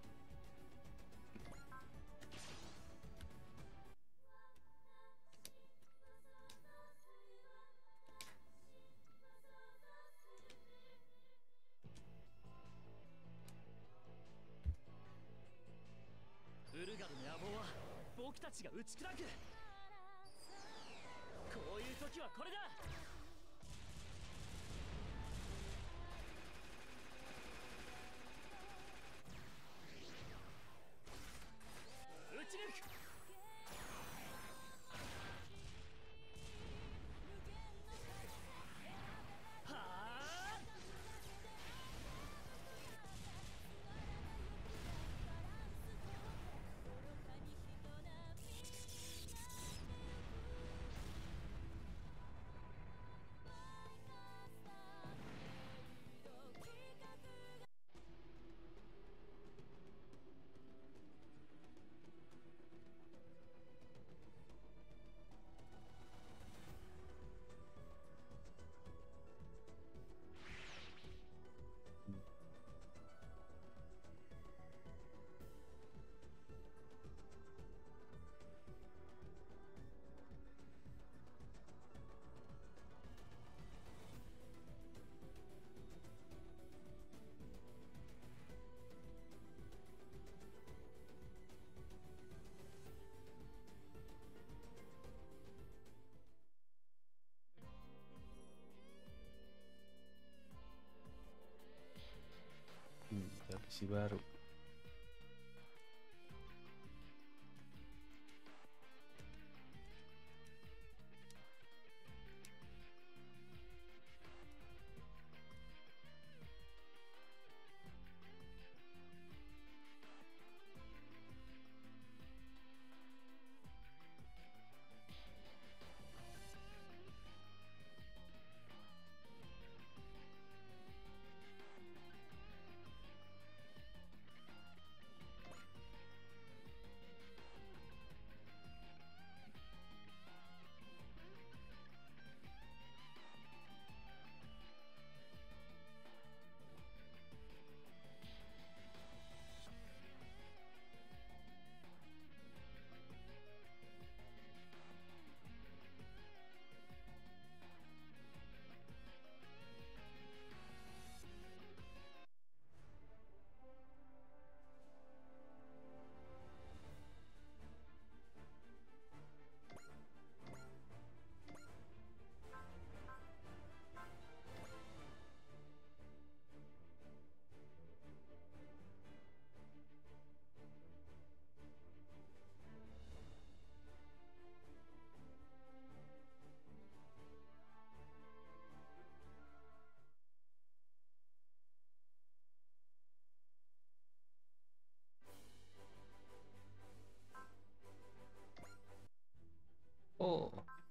Isi baru. Oh,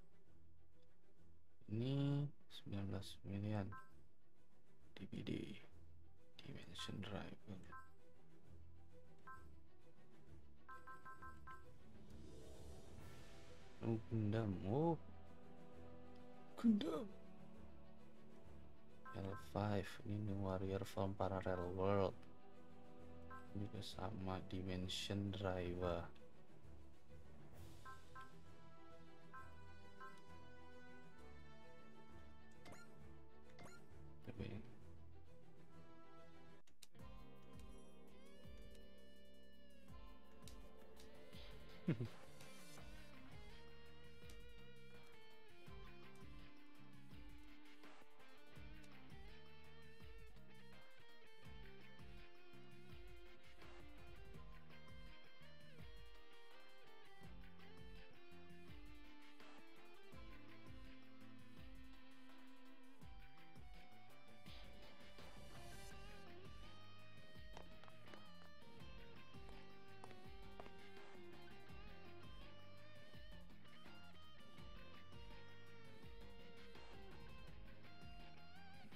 ini 19 miliar DVD Dimension Driver. Oh, Gundam. Oh, Gundam. L5 ini New Warrior from Parallel World, juga sama Dimension Driver. Tapi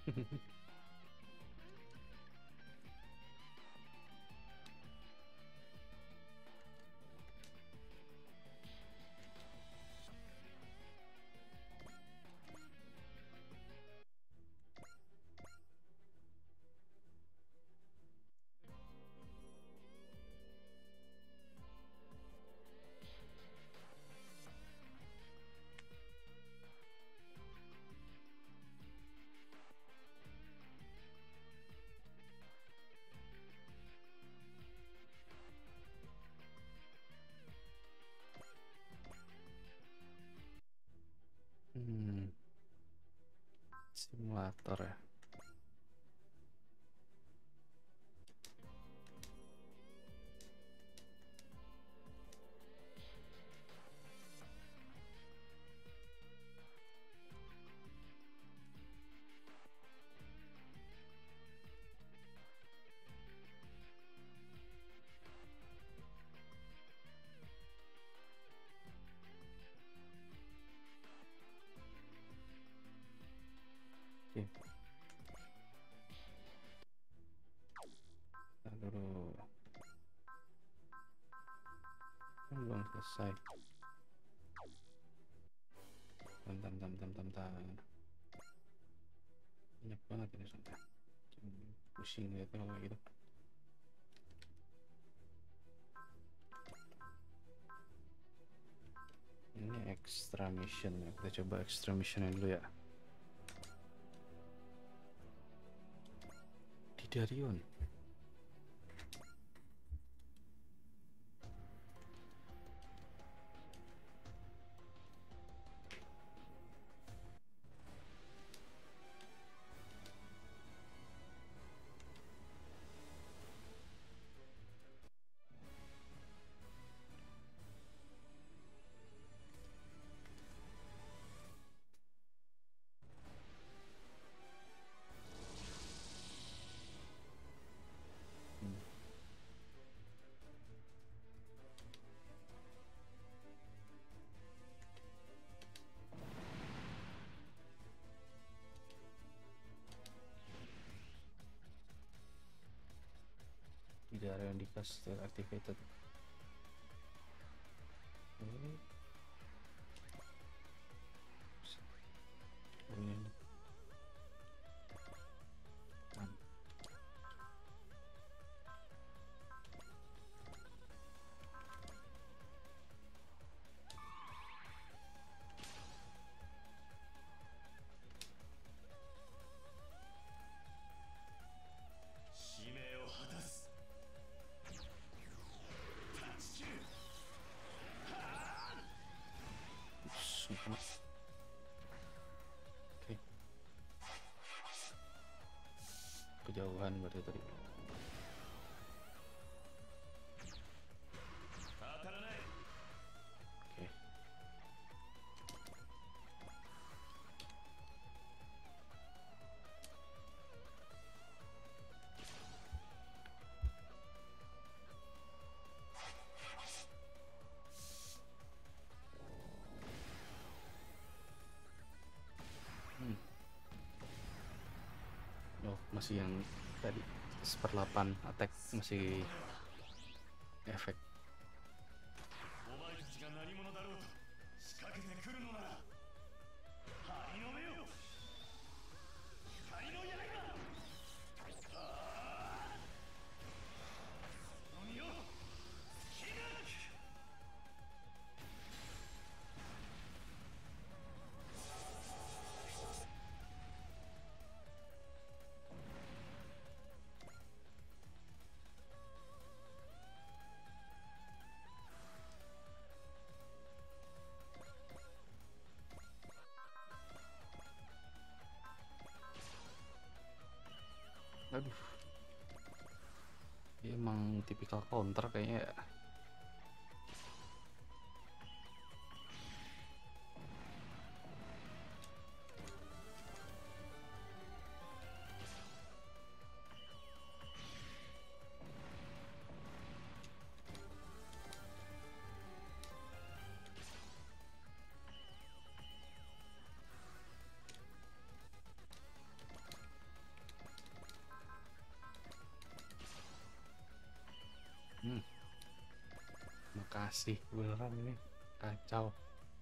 Simulator ya. Oke. Ntar dulu. Kan belum selesai. Tam. Banyak banget ini sampai. Pusing lihat kalau kayak gitu. Ini extra mission ya. Kita coba extra mission dulu ya. Didarion. Didarion di still activated. Ini. Oke. Kejauhan berarti tadi. Oke. Oh, masih yang tadi 1/8 attack masih efek. お前たちが何者だろうと仕掛けてくるのなら針の目よ光の刃その身を突き抜く Aduh. Dia emang tipikal counter kayaknya ya. Masih beneran ini kacau.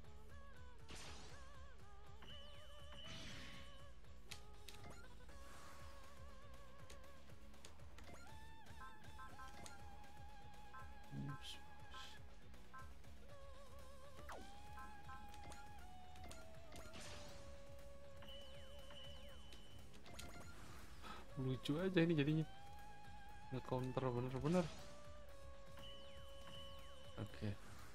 Lucu aja ini jadinya, nge-counter bener-bener. Oke.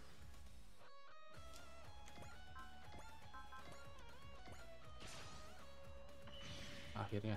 Akhirnya.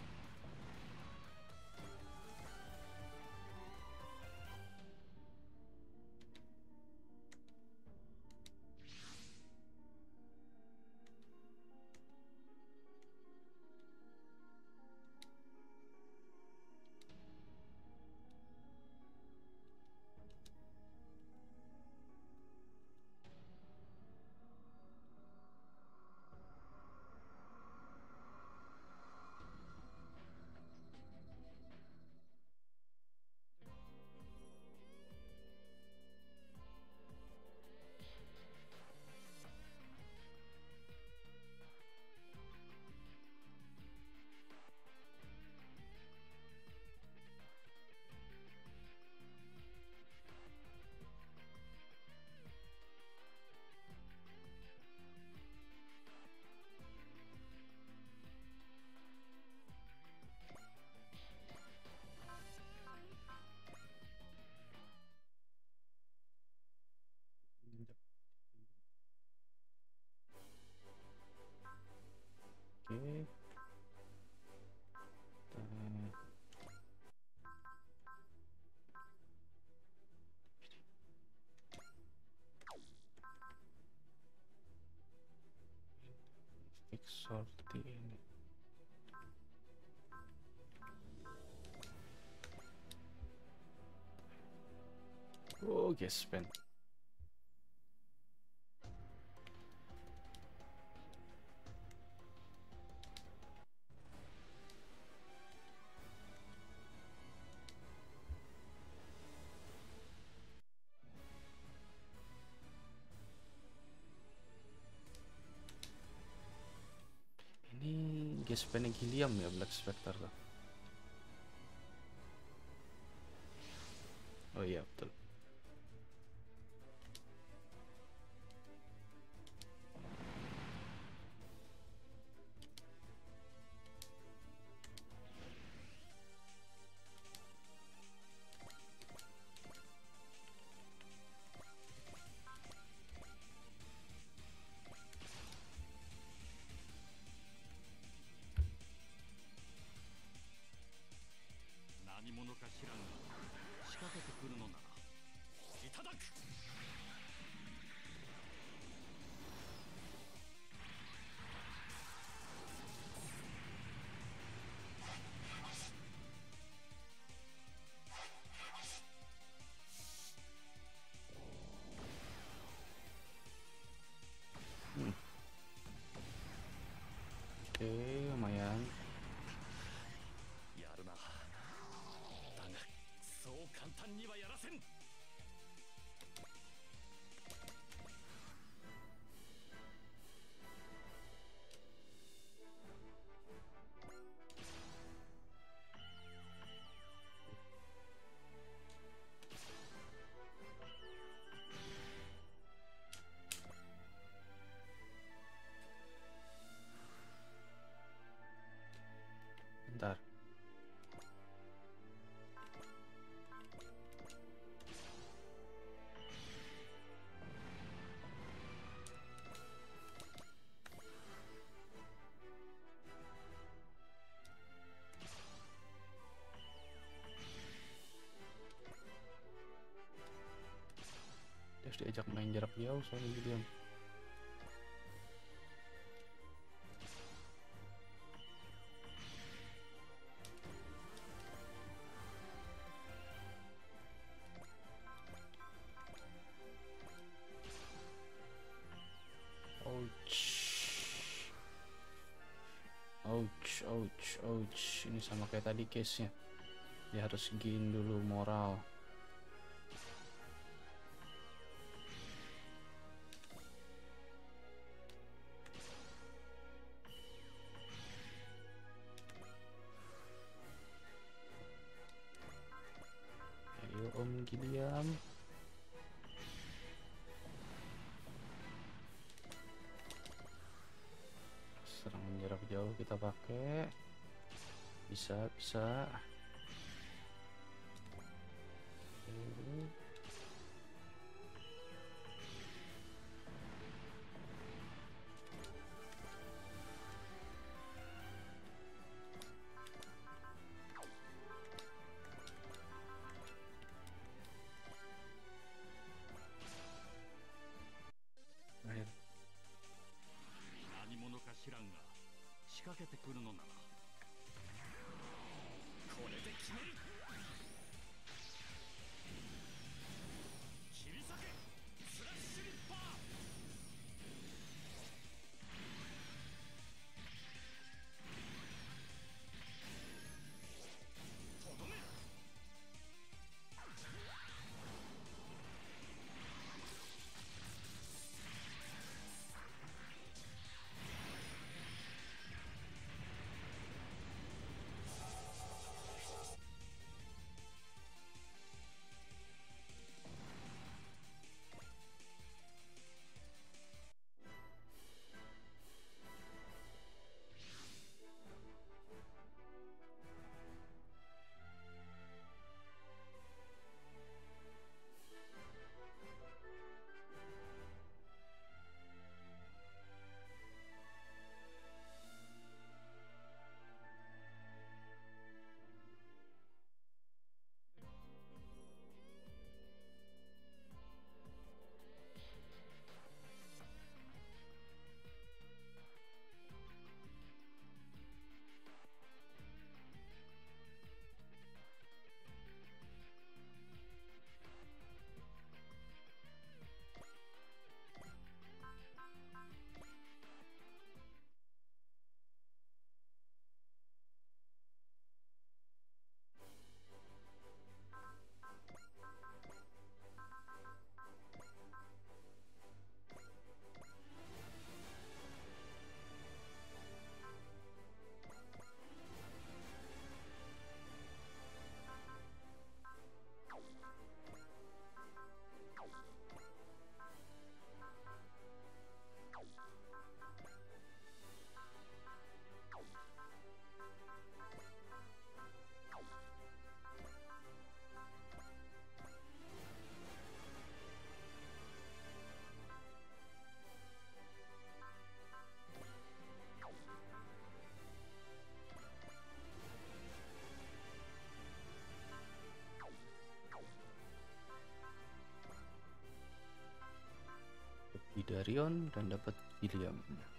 Oke. Fix sorti ini. Oh, gespen. Ini gespennya Gilliam ya, Black Spectre tuh. Oh iya betul. Oke, lumayan. やるな。だがそう簡単にはやらせん。 Bentar. Dia harus diajak main jarak jauh soalnya Gilliam. Ouch. Ini sama kayak tadi case-nya. Dia harus gain dulu moral. Giliam. Serangan jarak jauh kita pakai. Bisa. Oke. Akhir. 何者か知らんが仕掛けてくるのならこれで決める。切り裂けスラッシュリッパー。とどめ。 Darion dan dapat Giliam.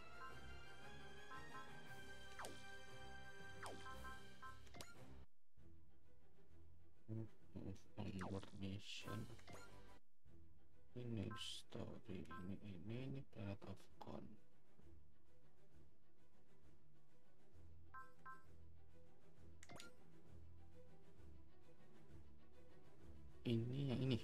Onward mission. Ini story, ini Planet of Con. Ini yang ini.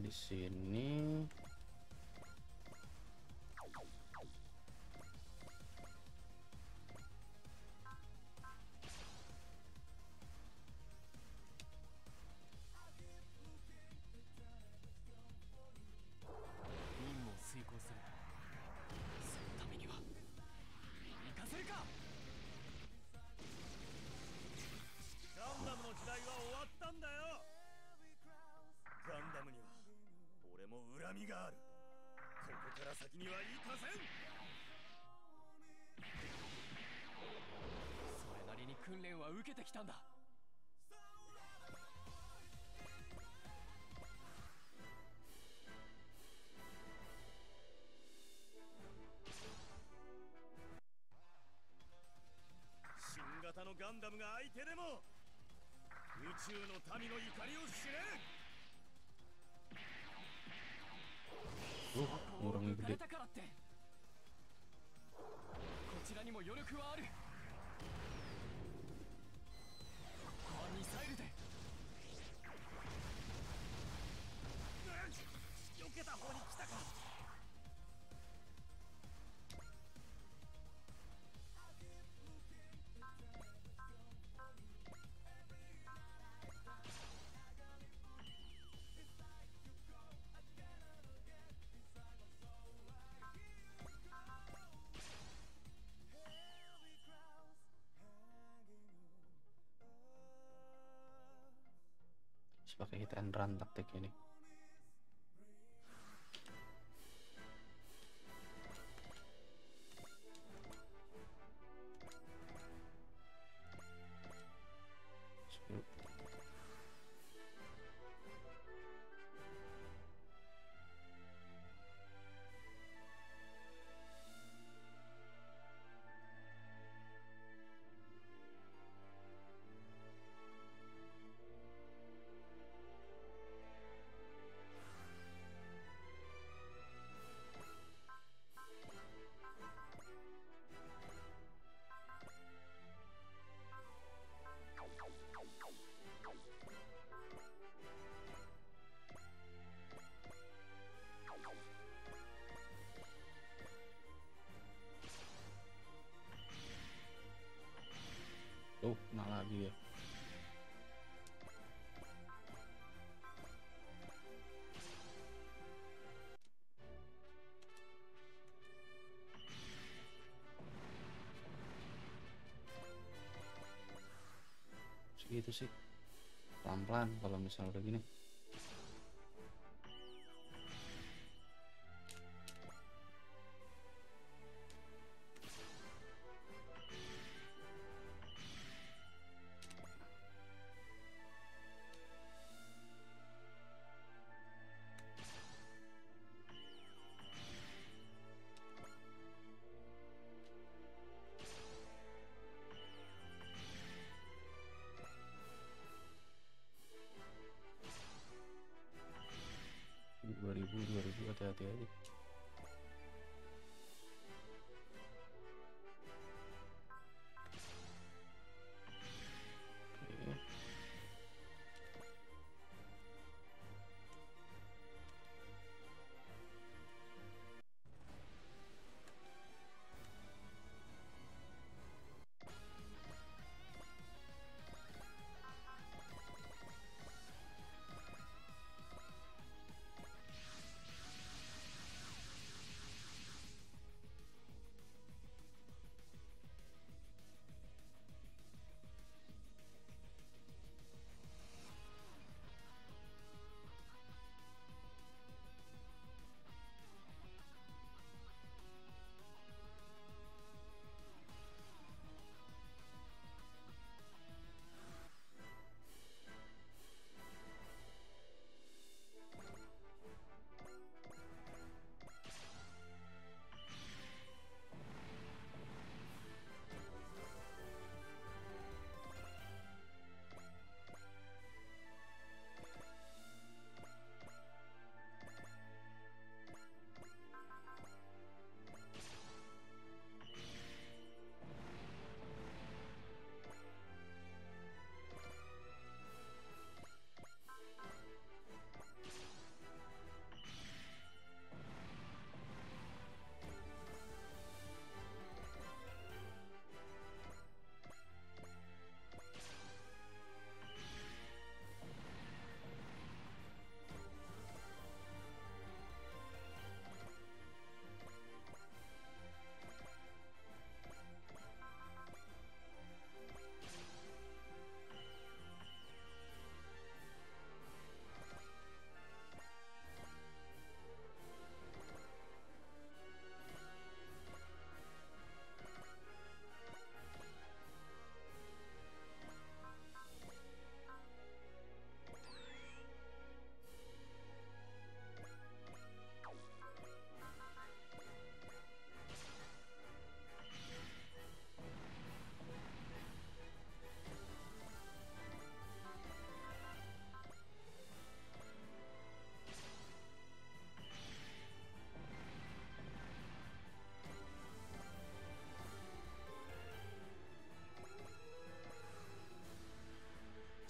di sini. Orangnya gede. こちらにも余力はある。ここはミサイルで。避けた方に来たか。 Pakai hit and run taktik ini. Oh, kena lagi ya. Segitu sih. Pelan-pelan kalau misalnya udah gini.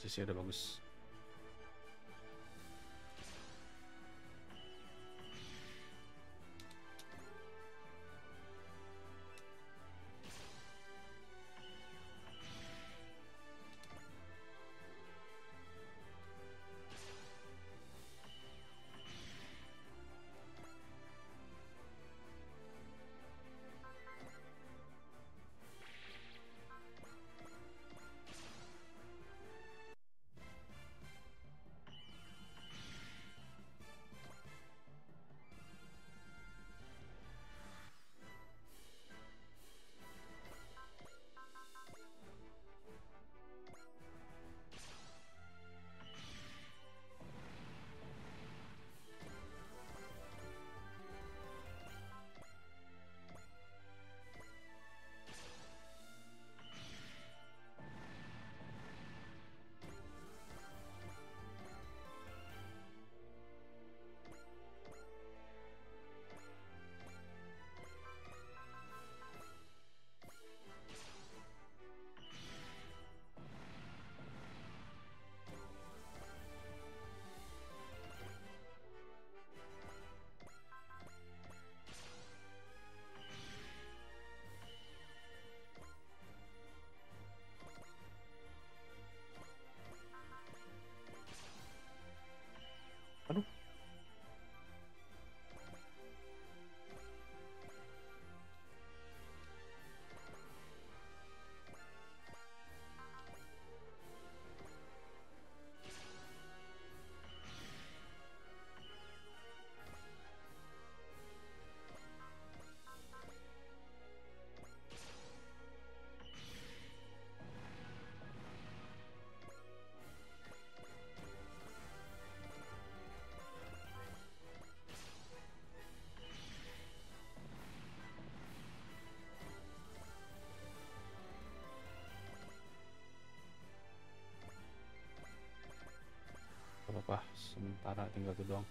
posisi udah bagus. Aduh. Gak apa-apa, sementara tinggal itu doang.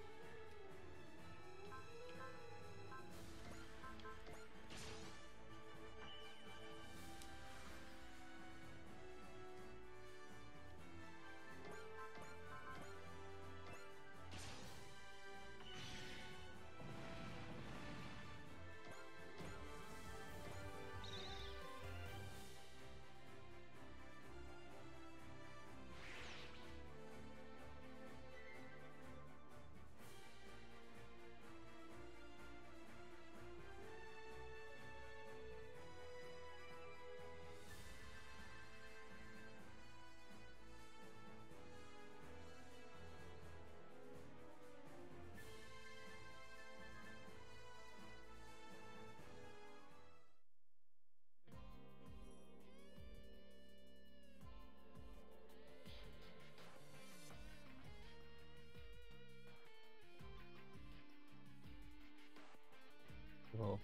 Oh.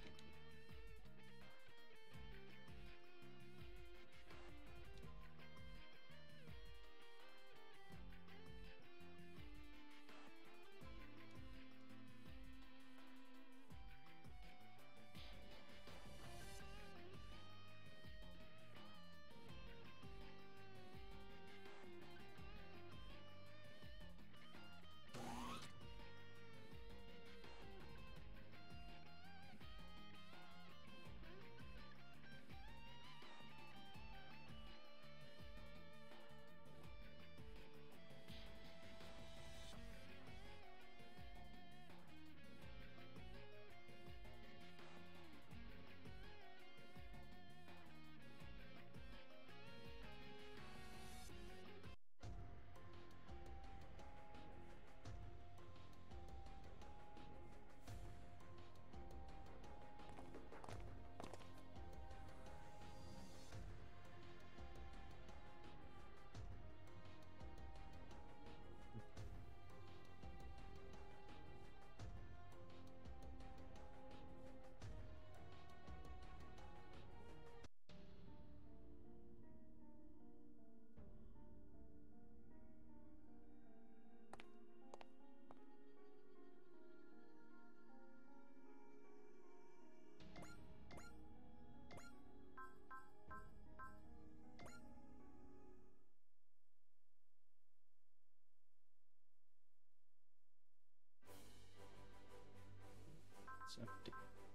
SRW.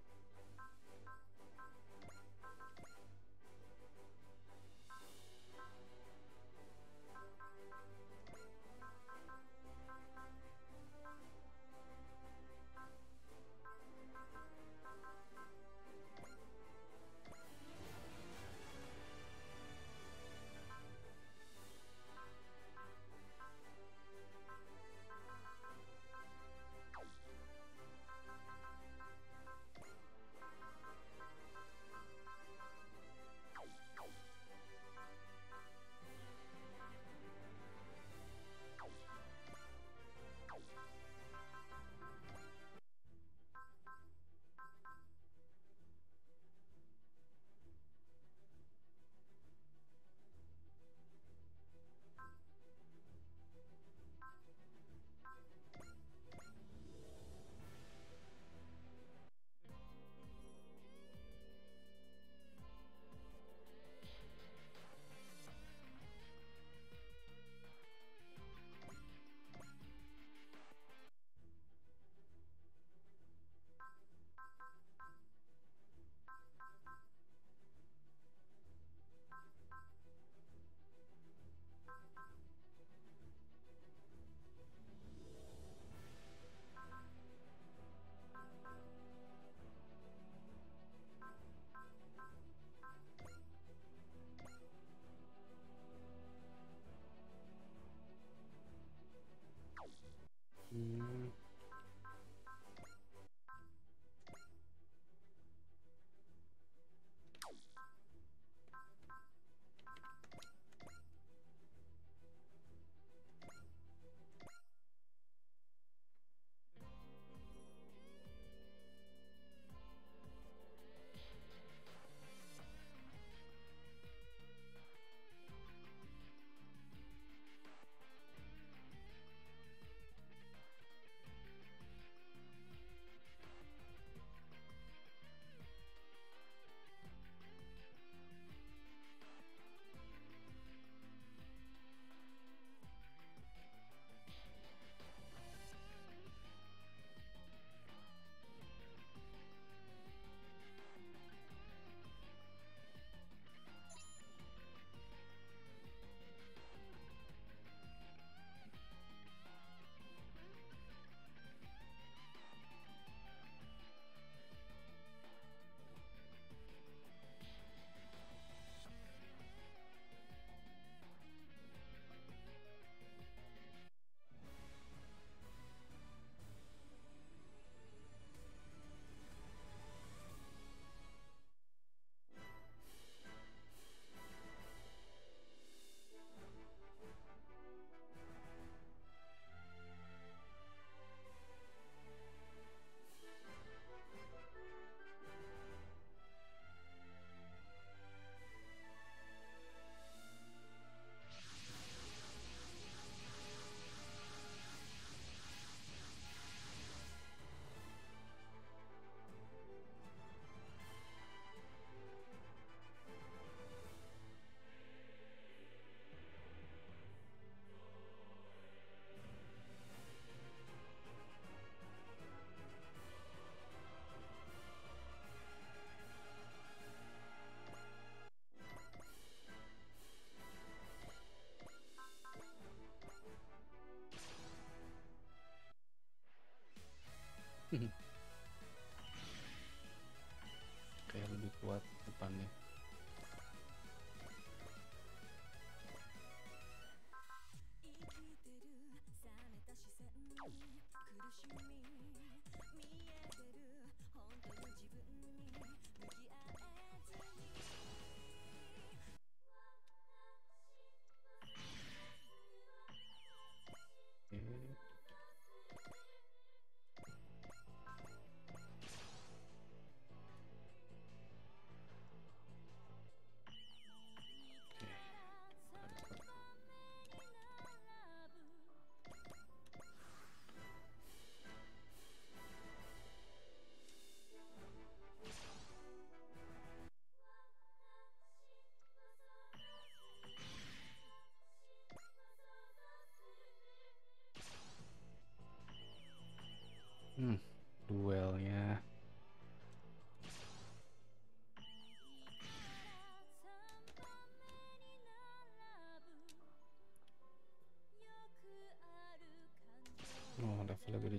Hmm. Kayak lebih kuat depannya. Oke.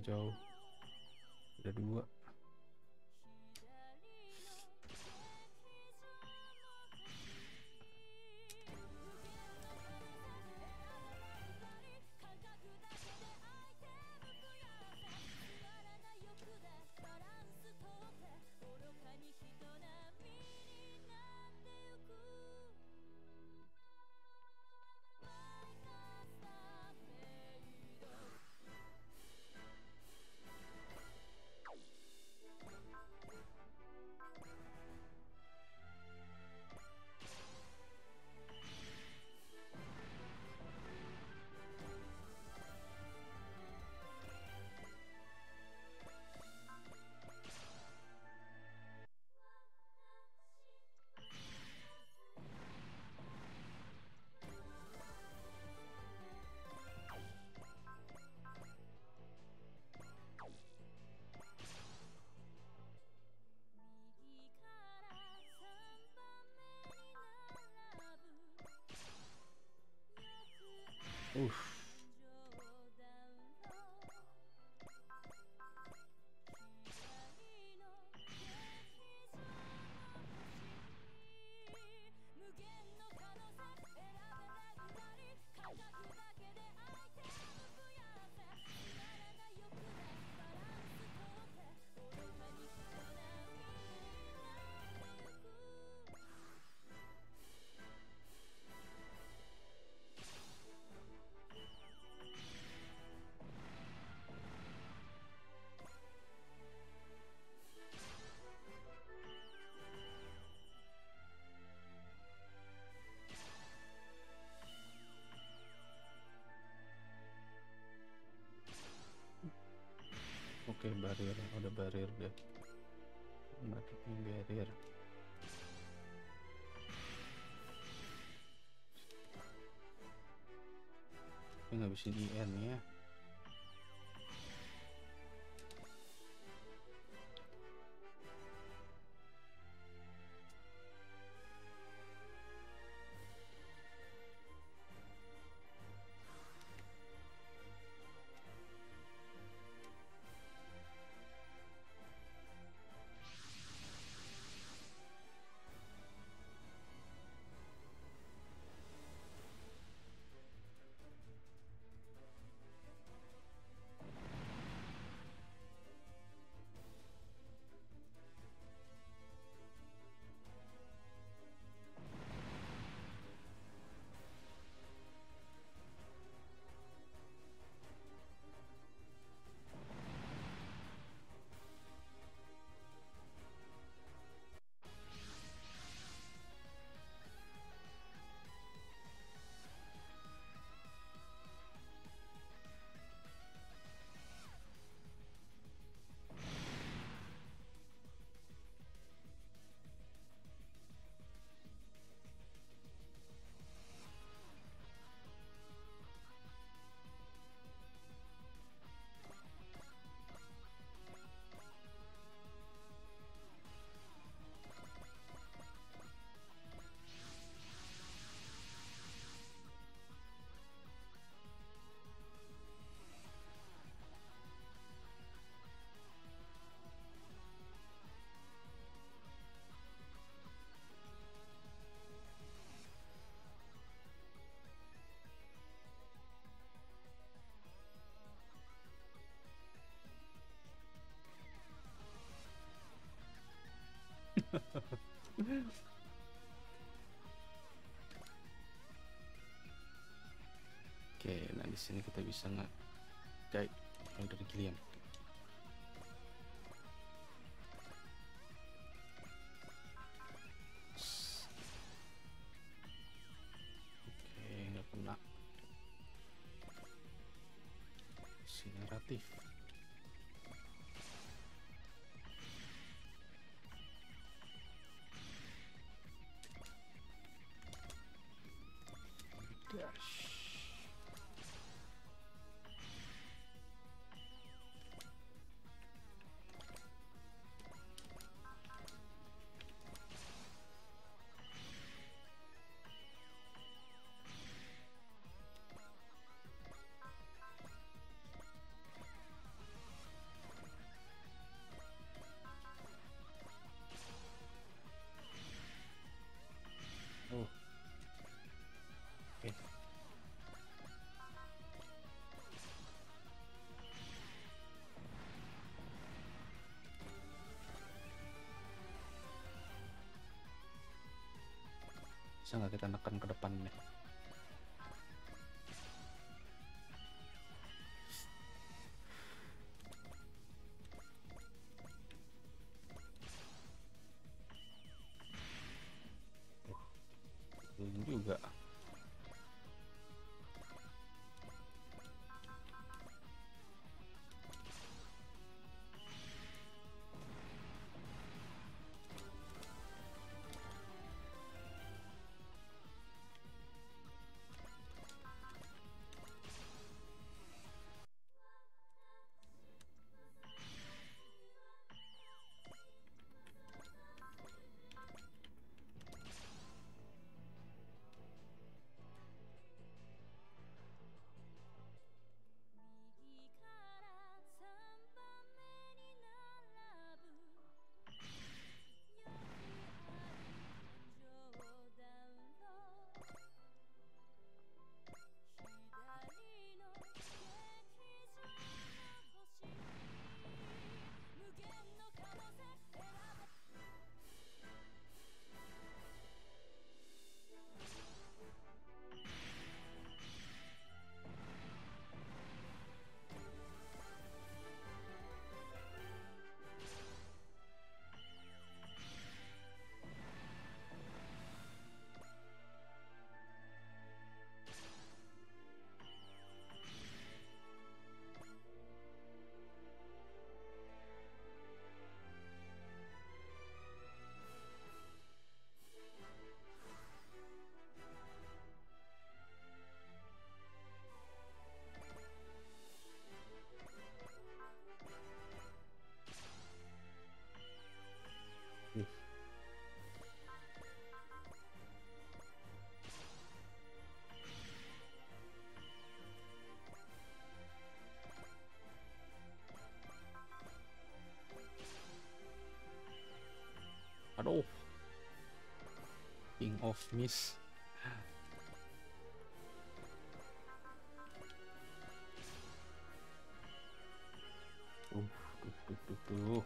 jauh. Ada 2. Oke, barrier, ada barrier deh. Matiin barrier. Tapi ngabisin IN ya. Oke, nah di sini kita bisa nge-guide dari Gilliam. Oke, nggak kena. Sineratif. Dash. Bisa nggak kita nekan ke depan nih? Belum juga. Aduh, King of Miss. Duh.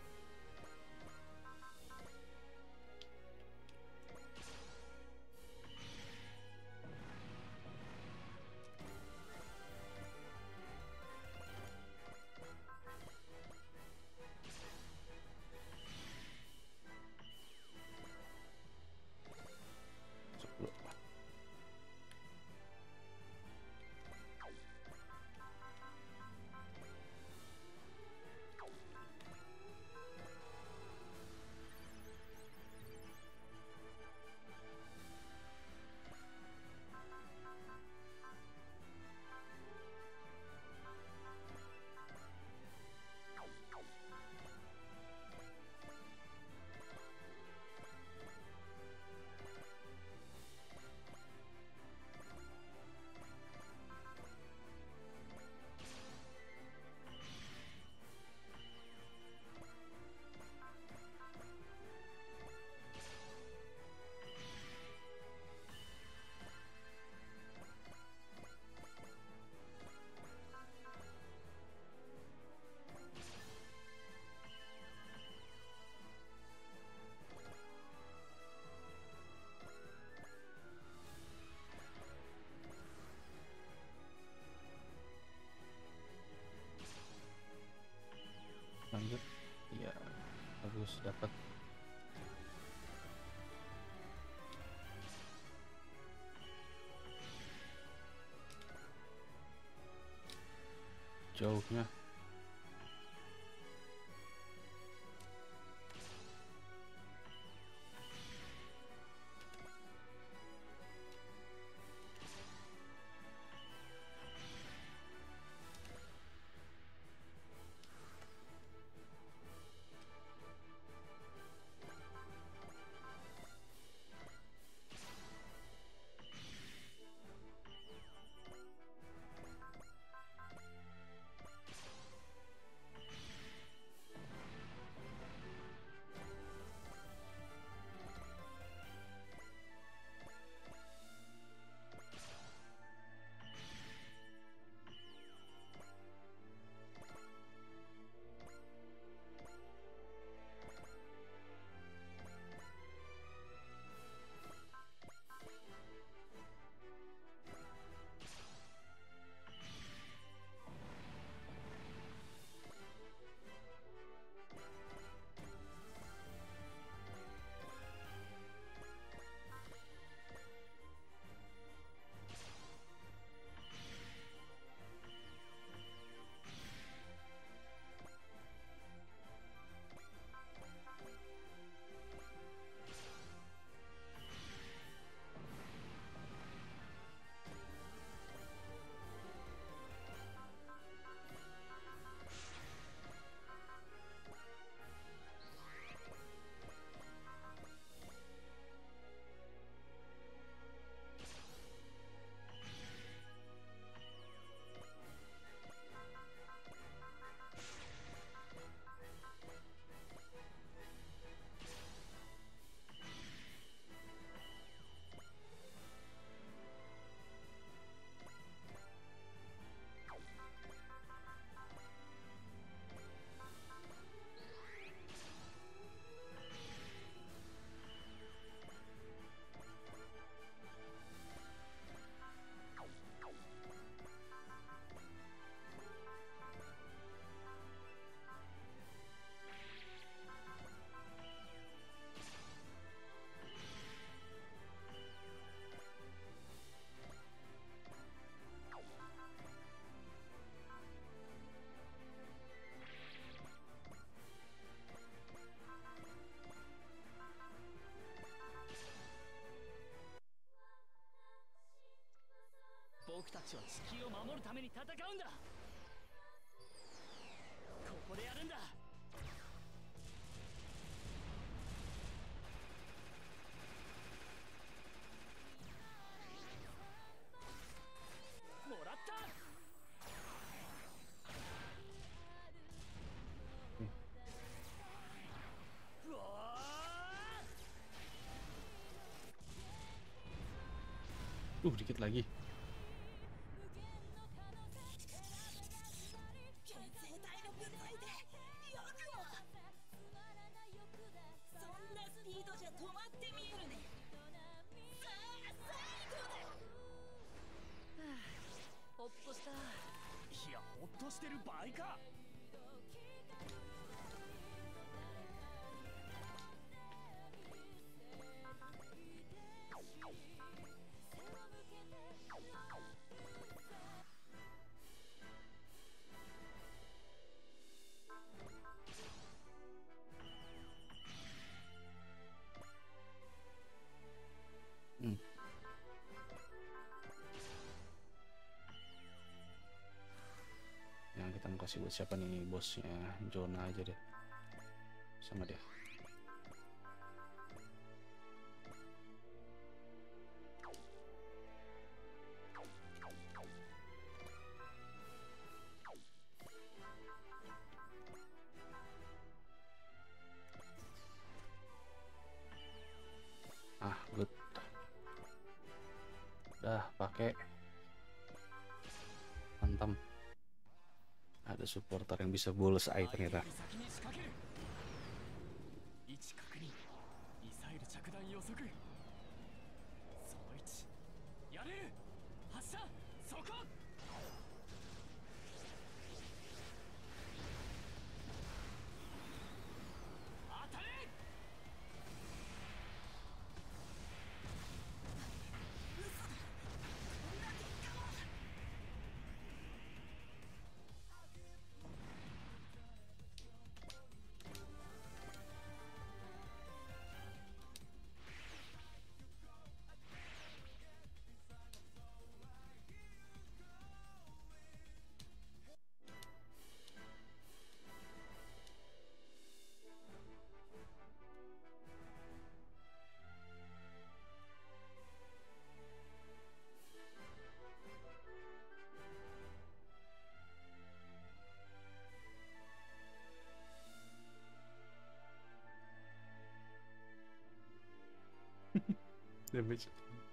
Lanjut. Iya, bagus, dapat. Jauhnya. ちは地球を守るために戦うんだ。ここでやるんだ。もらった。うわ Dikit lagi. 牽制隊の部隊でよくもそんなスピードじゃ止まって見えるね。さあ最後だ。 ほっとした。いや、ほっとしてる場合か。 Yang kita mau kasih buat siapa nih bosnya? Jonah aja deh sama dia. Good. Dah pakai. Mantap. Ada supporter yang bisa bullseye ternyata. 位置確認、ミサイル着弾予測。その位置、やれる。発射、そこ。当たれ。 Damage.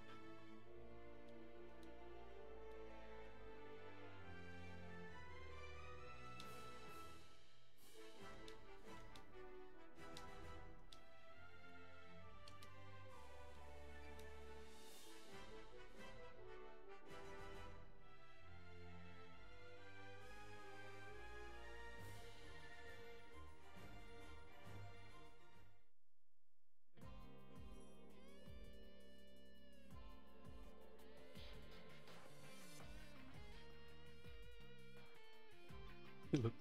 Look.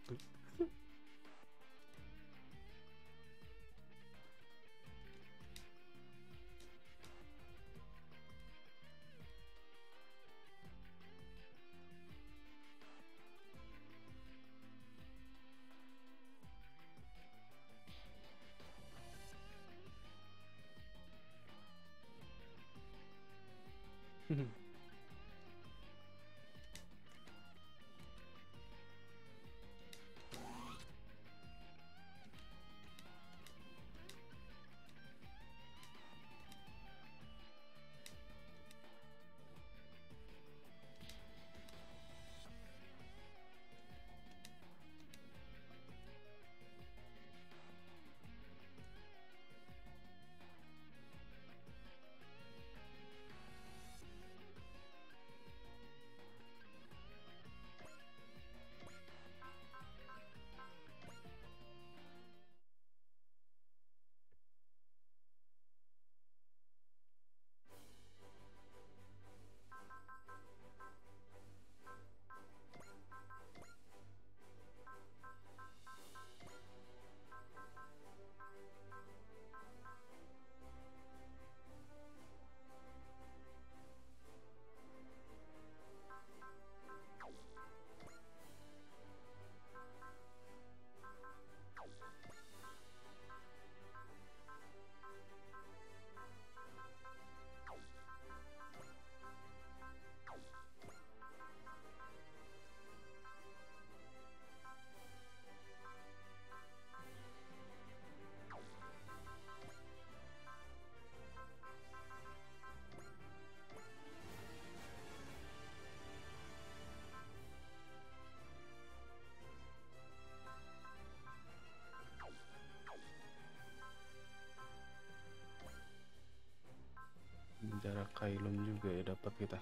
Kailun juga ya dapat kita.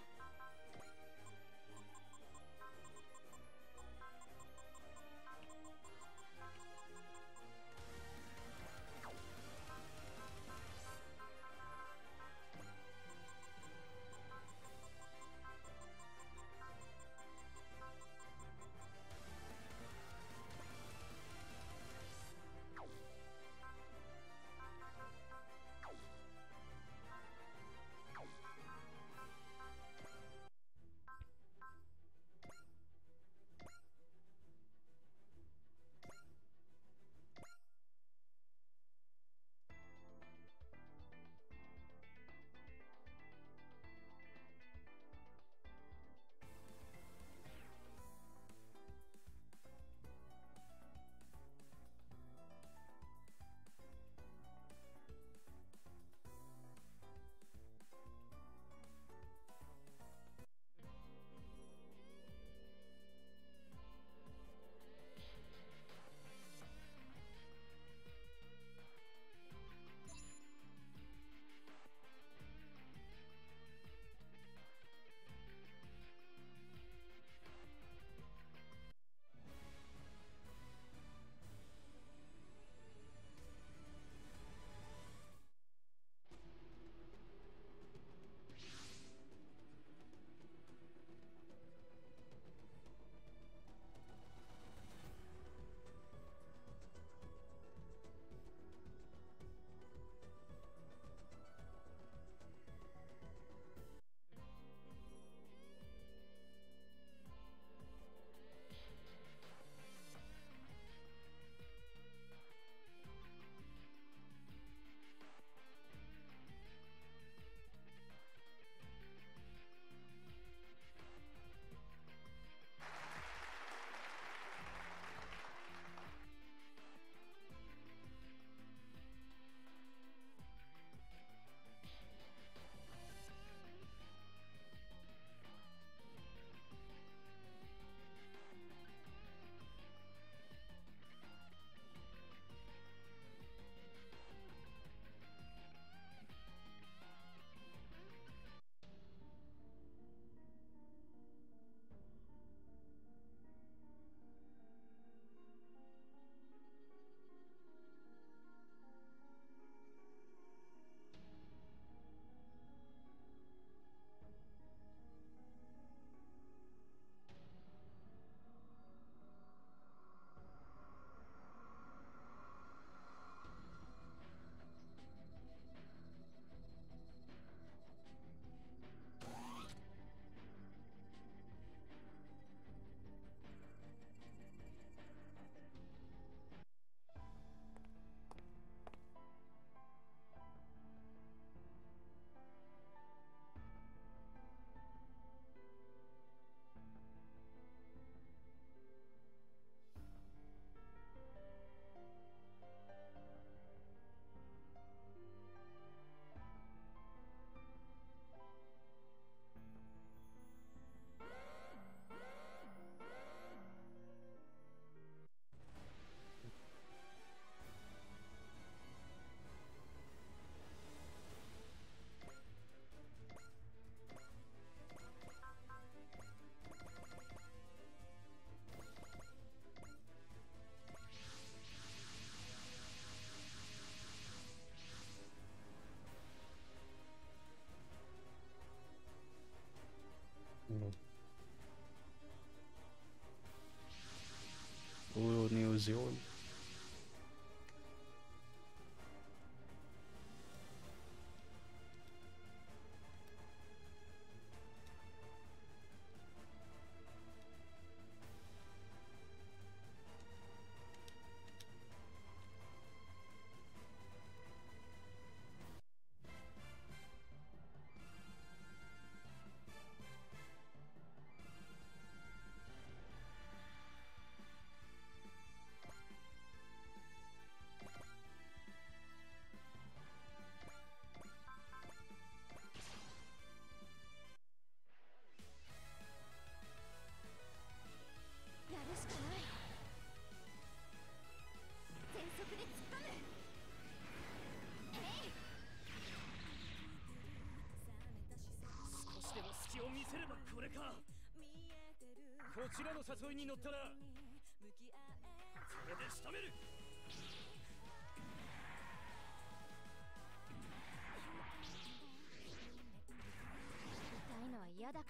New Zealand. こちらの誘いに乗ったな。それで仕留める。 痛いのは嫌だから。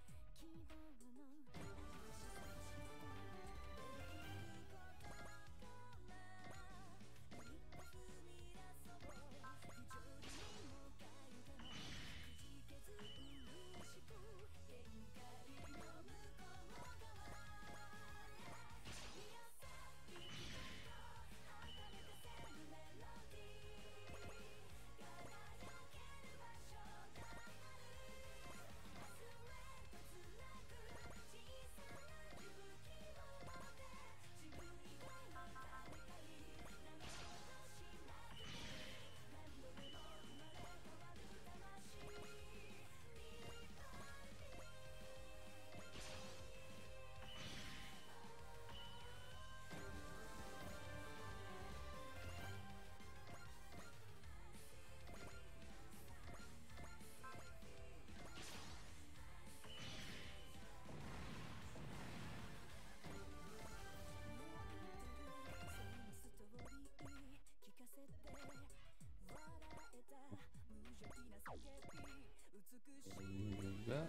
Ini juga.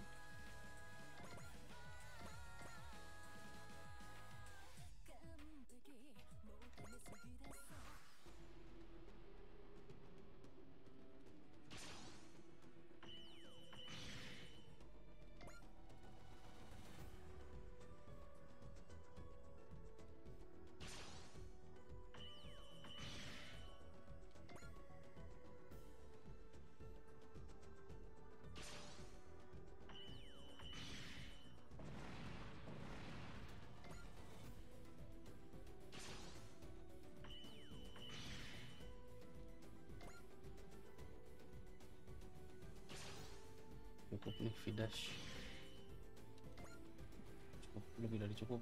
Cukup nih Vidash, cukup, lebih dari cukup.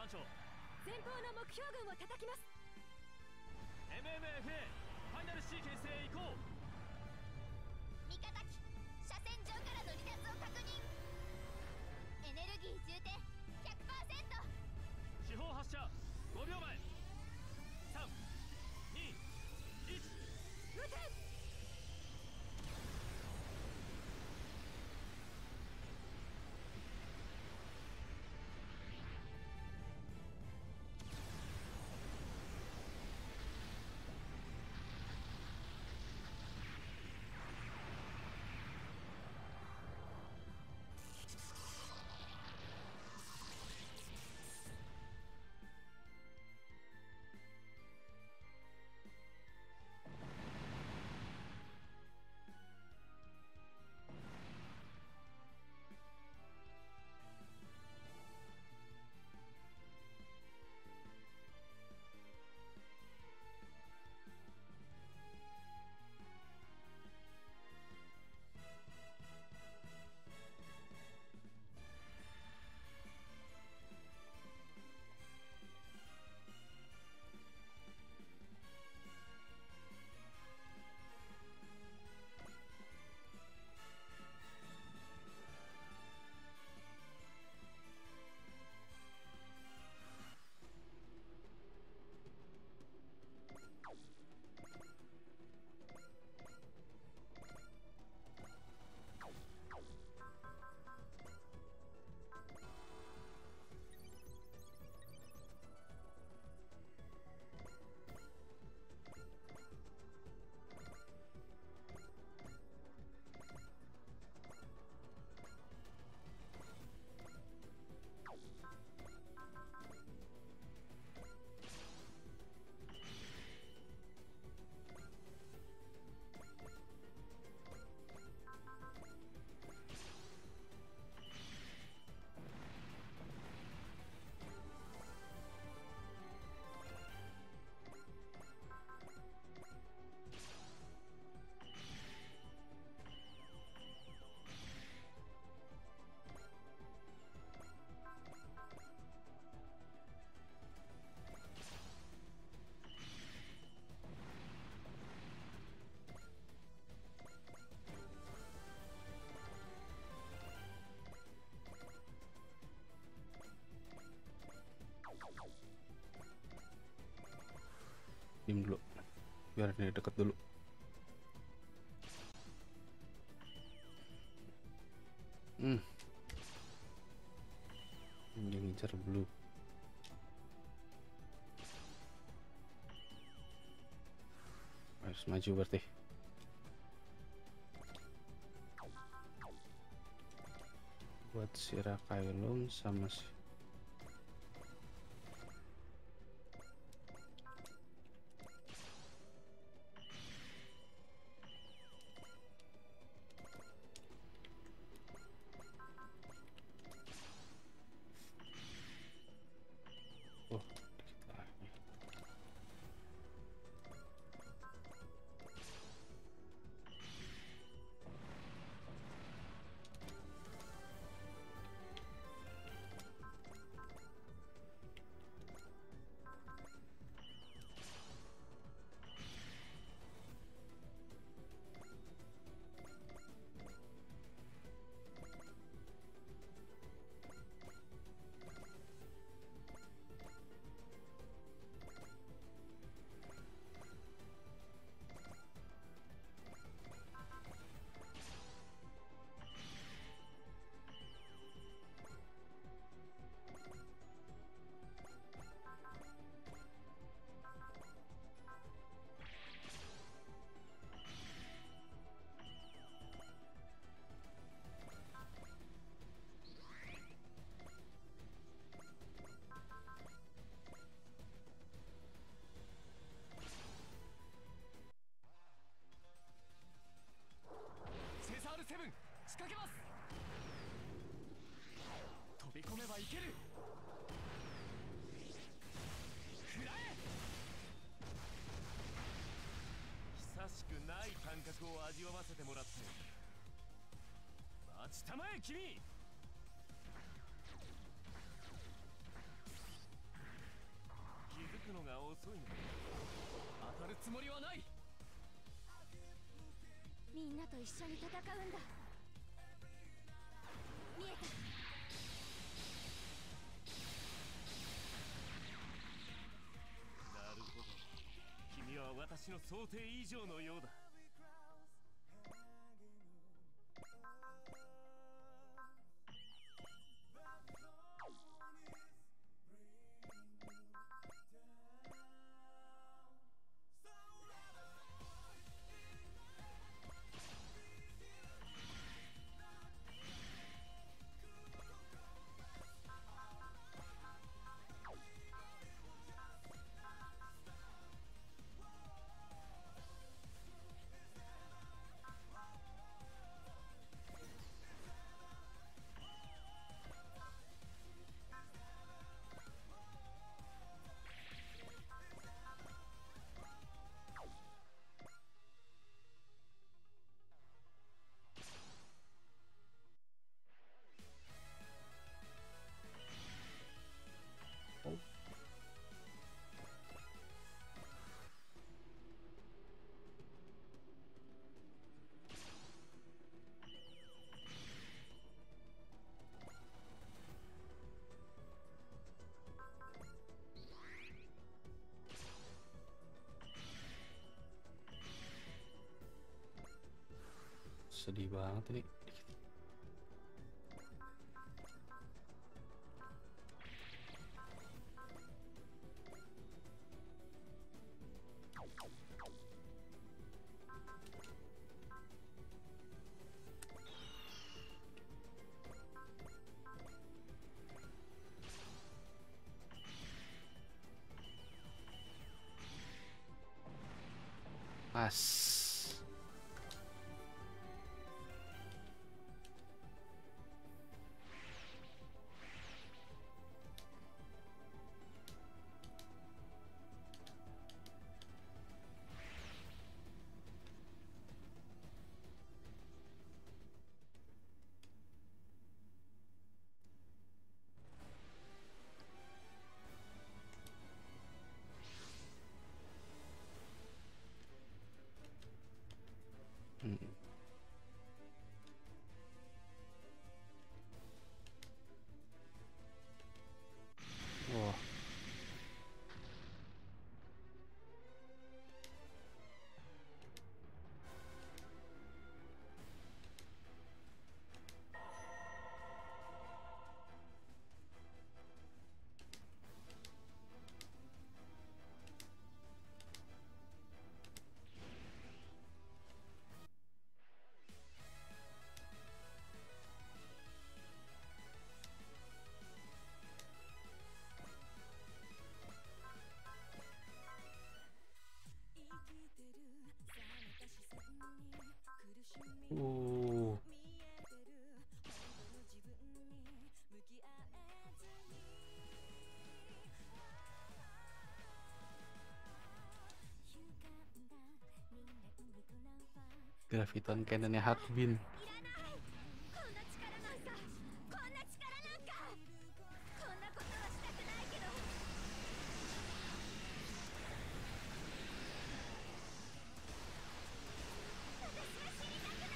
班長。 前方の目標群を叩きます。 MMFA ファイナルシーケンスへ移行。 味方機車線上からの離脱を確認。エネルギー充填 100%。 四方発射5秒前。3、2、1。 撃て。 Diam dulu, biar dia deket dulu. Dia ngincar blue. Harus maju berarti. Buat si Rakailum sama si dikit lagi. SRW 仕掛けます。飛び込めばいける。食らえ。久しくない感覚を味わわせてもらって待ちたまえ君。 と一緒に戦うんだ。見えた。 なるほど、君は私の想定以上のようだ。 Sedih banget ini. Mas. Wah. Uh. Graviton Cannonnya Harbin. こんな力なんか、こんな力なんか、こんなことはしたくないけど。私は死にたくない。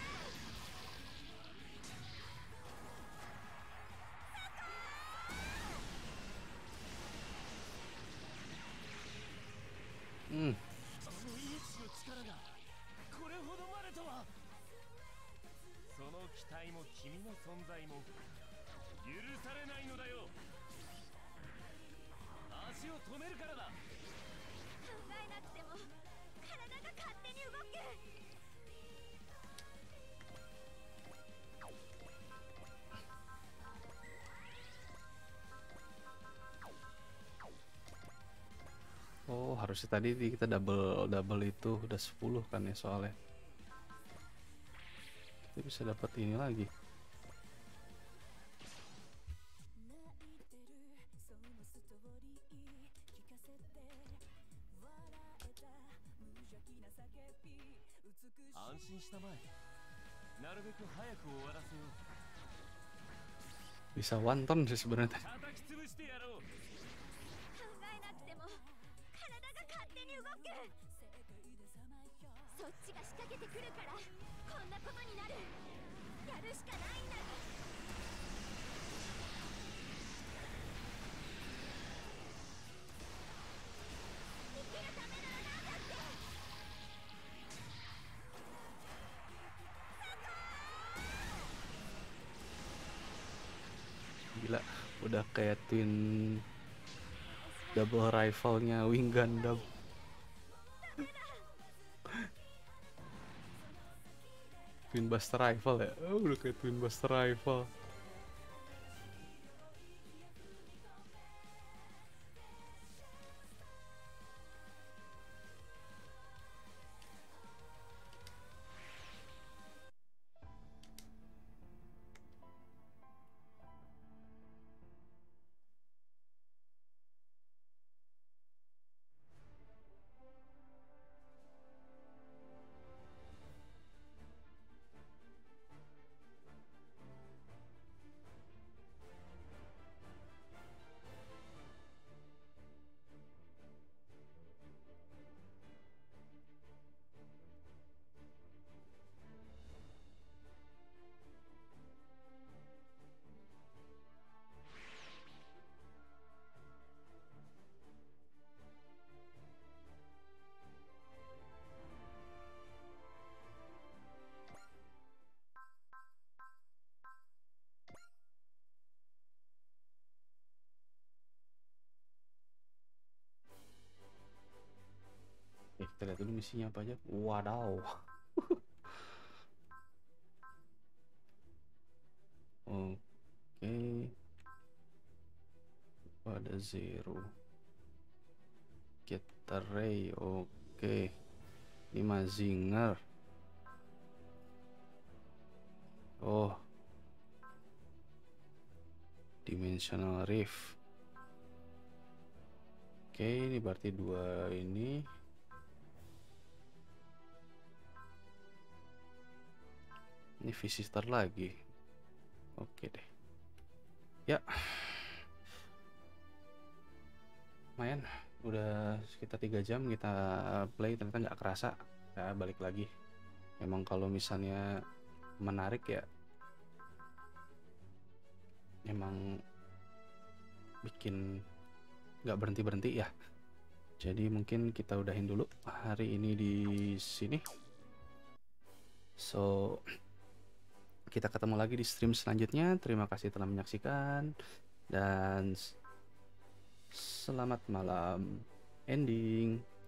Hmm. あのイエスの力がこれほどまでとは。その期待も君の存在も許されないのだよ。足を止めるからだ。 考えなくても体が勝手に動く。 Oh, harusnya tadi kita double itu udah 10 kan ya soalnya. Kita bisa dapat ini lagi. Bisa one turn sih sebenarnya tadi. 考えなくても体が勝手に動く。そっちが仕掛けてくるからこんなこと Gila, udah kayak double rifle-nya Wing Gundam. Twin Buster Rifle ya? Oh, udah kayak Twin Buster Rifle. Kita lihat dulu misinya apa aja. Wadaw. Oke. Ada Zero. Get the Ray. Oke. Ini Mazinger. Oh. Dimensional Rift. Oke, ini berarti dua ini. Ini visitor lagi. Oke deh. Ya. Lumayan. Udah sekitar 3 jam kita play, ternyata nggak kerasa. Ya, balik lagi. Emang kalau misalnya menarik ya, emang bikin nggak berhenti-berhenti ya. Jadi mungkin kita udahin dulu hari ini di sini. So, kita ketemu lagi di stream selanjutnya. Terima kasih telah menyaksikan dan selamat malam. Ending.